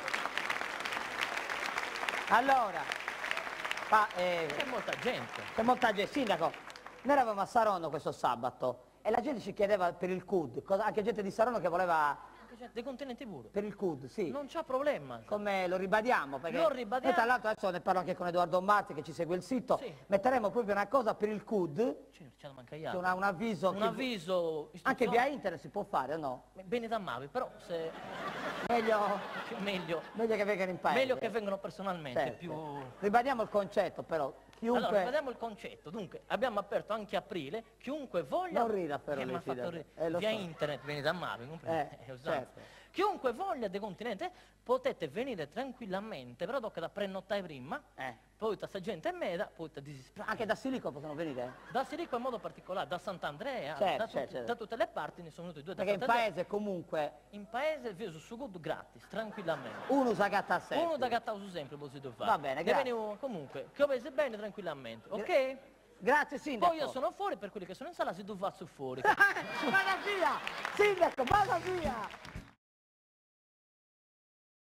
Allora, ma, eh, C'è molta gente. c'è molta gente. Sindaco, noi eravamo a Saronno questo sabato e la gente ci chiedeva per il C U D, cosa- anche gente di Saronno che voleva Anche gente dei continenti pure. per il C U D, sì. Non c'è problema. Come lo ribadiamo? Perché Lo ribadiamo. noi tra l'altro adesso ne parlo anche con Edoardo Mazzi che ci segue il sito, Sì. metteremo proprio una cosa per il C U D, C'è, c'è manca che altro. una- un avviso, Un che- avviso anche via istituzionale. internet si può fare o no? Bene da Mavi, però se Meglio, meglio, meglio che vengano in paese. meglio che vengano personalmente, Certo. più... Ribadiamo il concetto però, chiunque... Allora, vediamo il concetto. Dunque, abbiamo aperto anche aprile, chiunque voglia... Non rida, però, che mi ha lei, fatto fidato. ridere. Eh, lo via so. internet, vieni da Mavi, comprendi? Eh, È usanza. certo. Chiunque voglia del continente potete venire tranquillamente, però tocca da prenotare prima, Eh. poi sta gente è meda, poi sta disisperata. Anche da Silico possono venire? Da Sirico in modo particolare, da Sant'Andrea, Certo, da, tut- certo, certo. da tutte le parti ne sono venuti due da Perché in Sant'Andrea. paese comunque In paese vi uso su good gratis, tranquillamente. uno usa gatta a sé. Uno da Gattauso sempre potete fare. Va bene, E grazie. venivo- comunque, che avete bene tranquillamente, ok? Grazie Sindaco. Poi io sono fuori, per quelli che sono in sala si doveva su fuori. Vada via! Sindaco, vada via!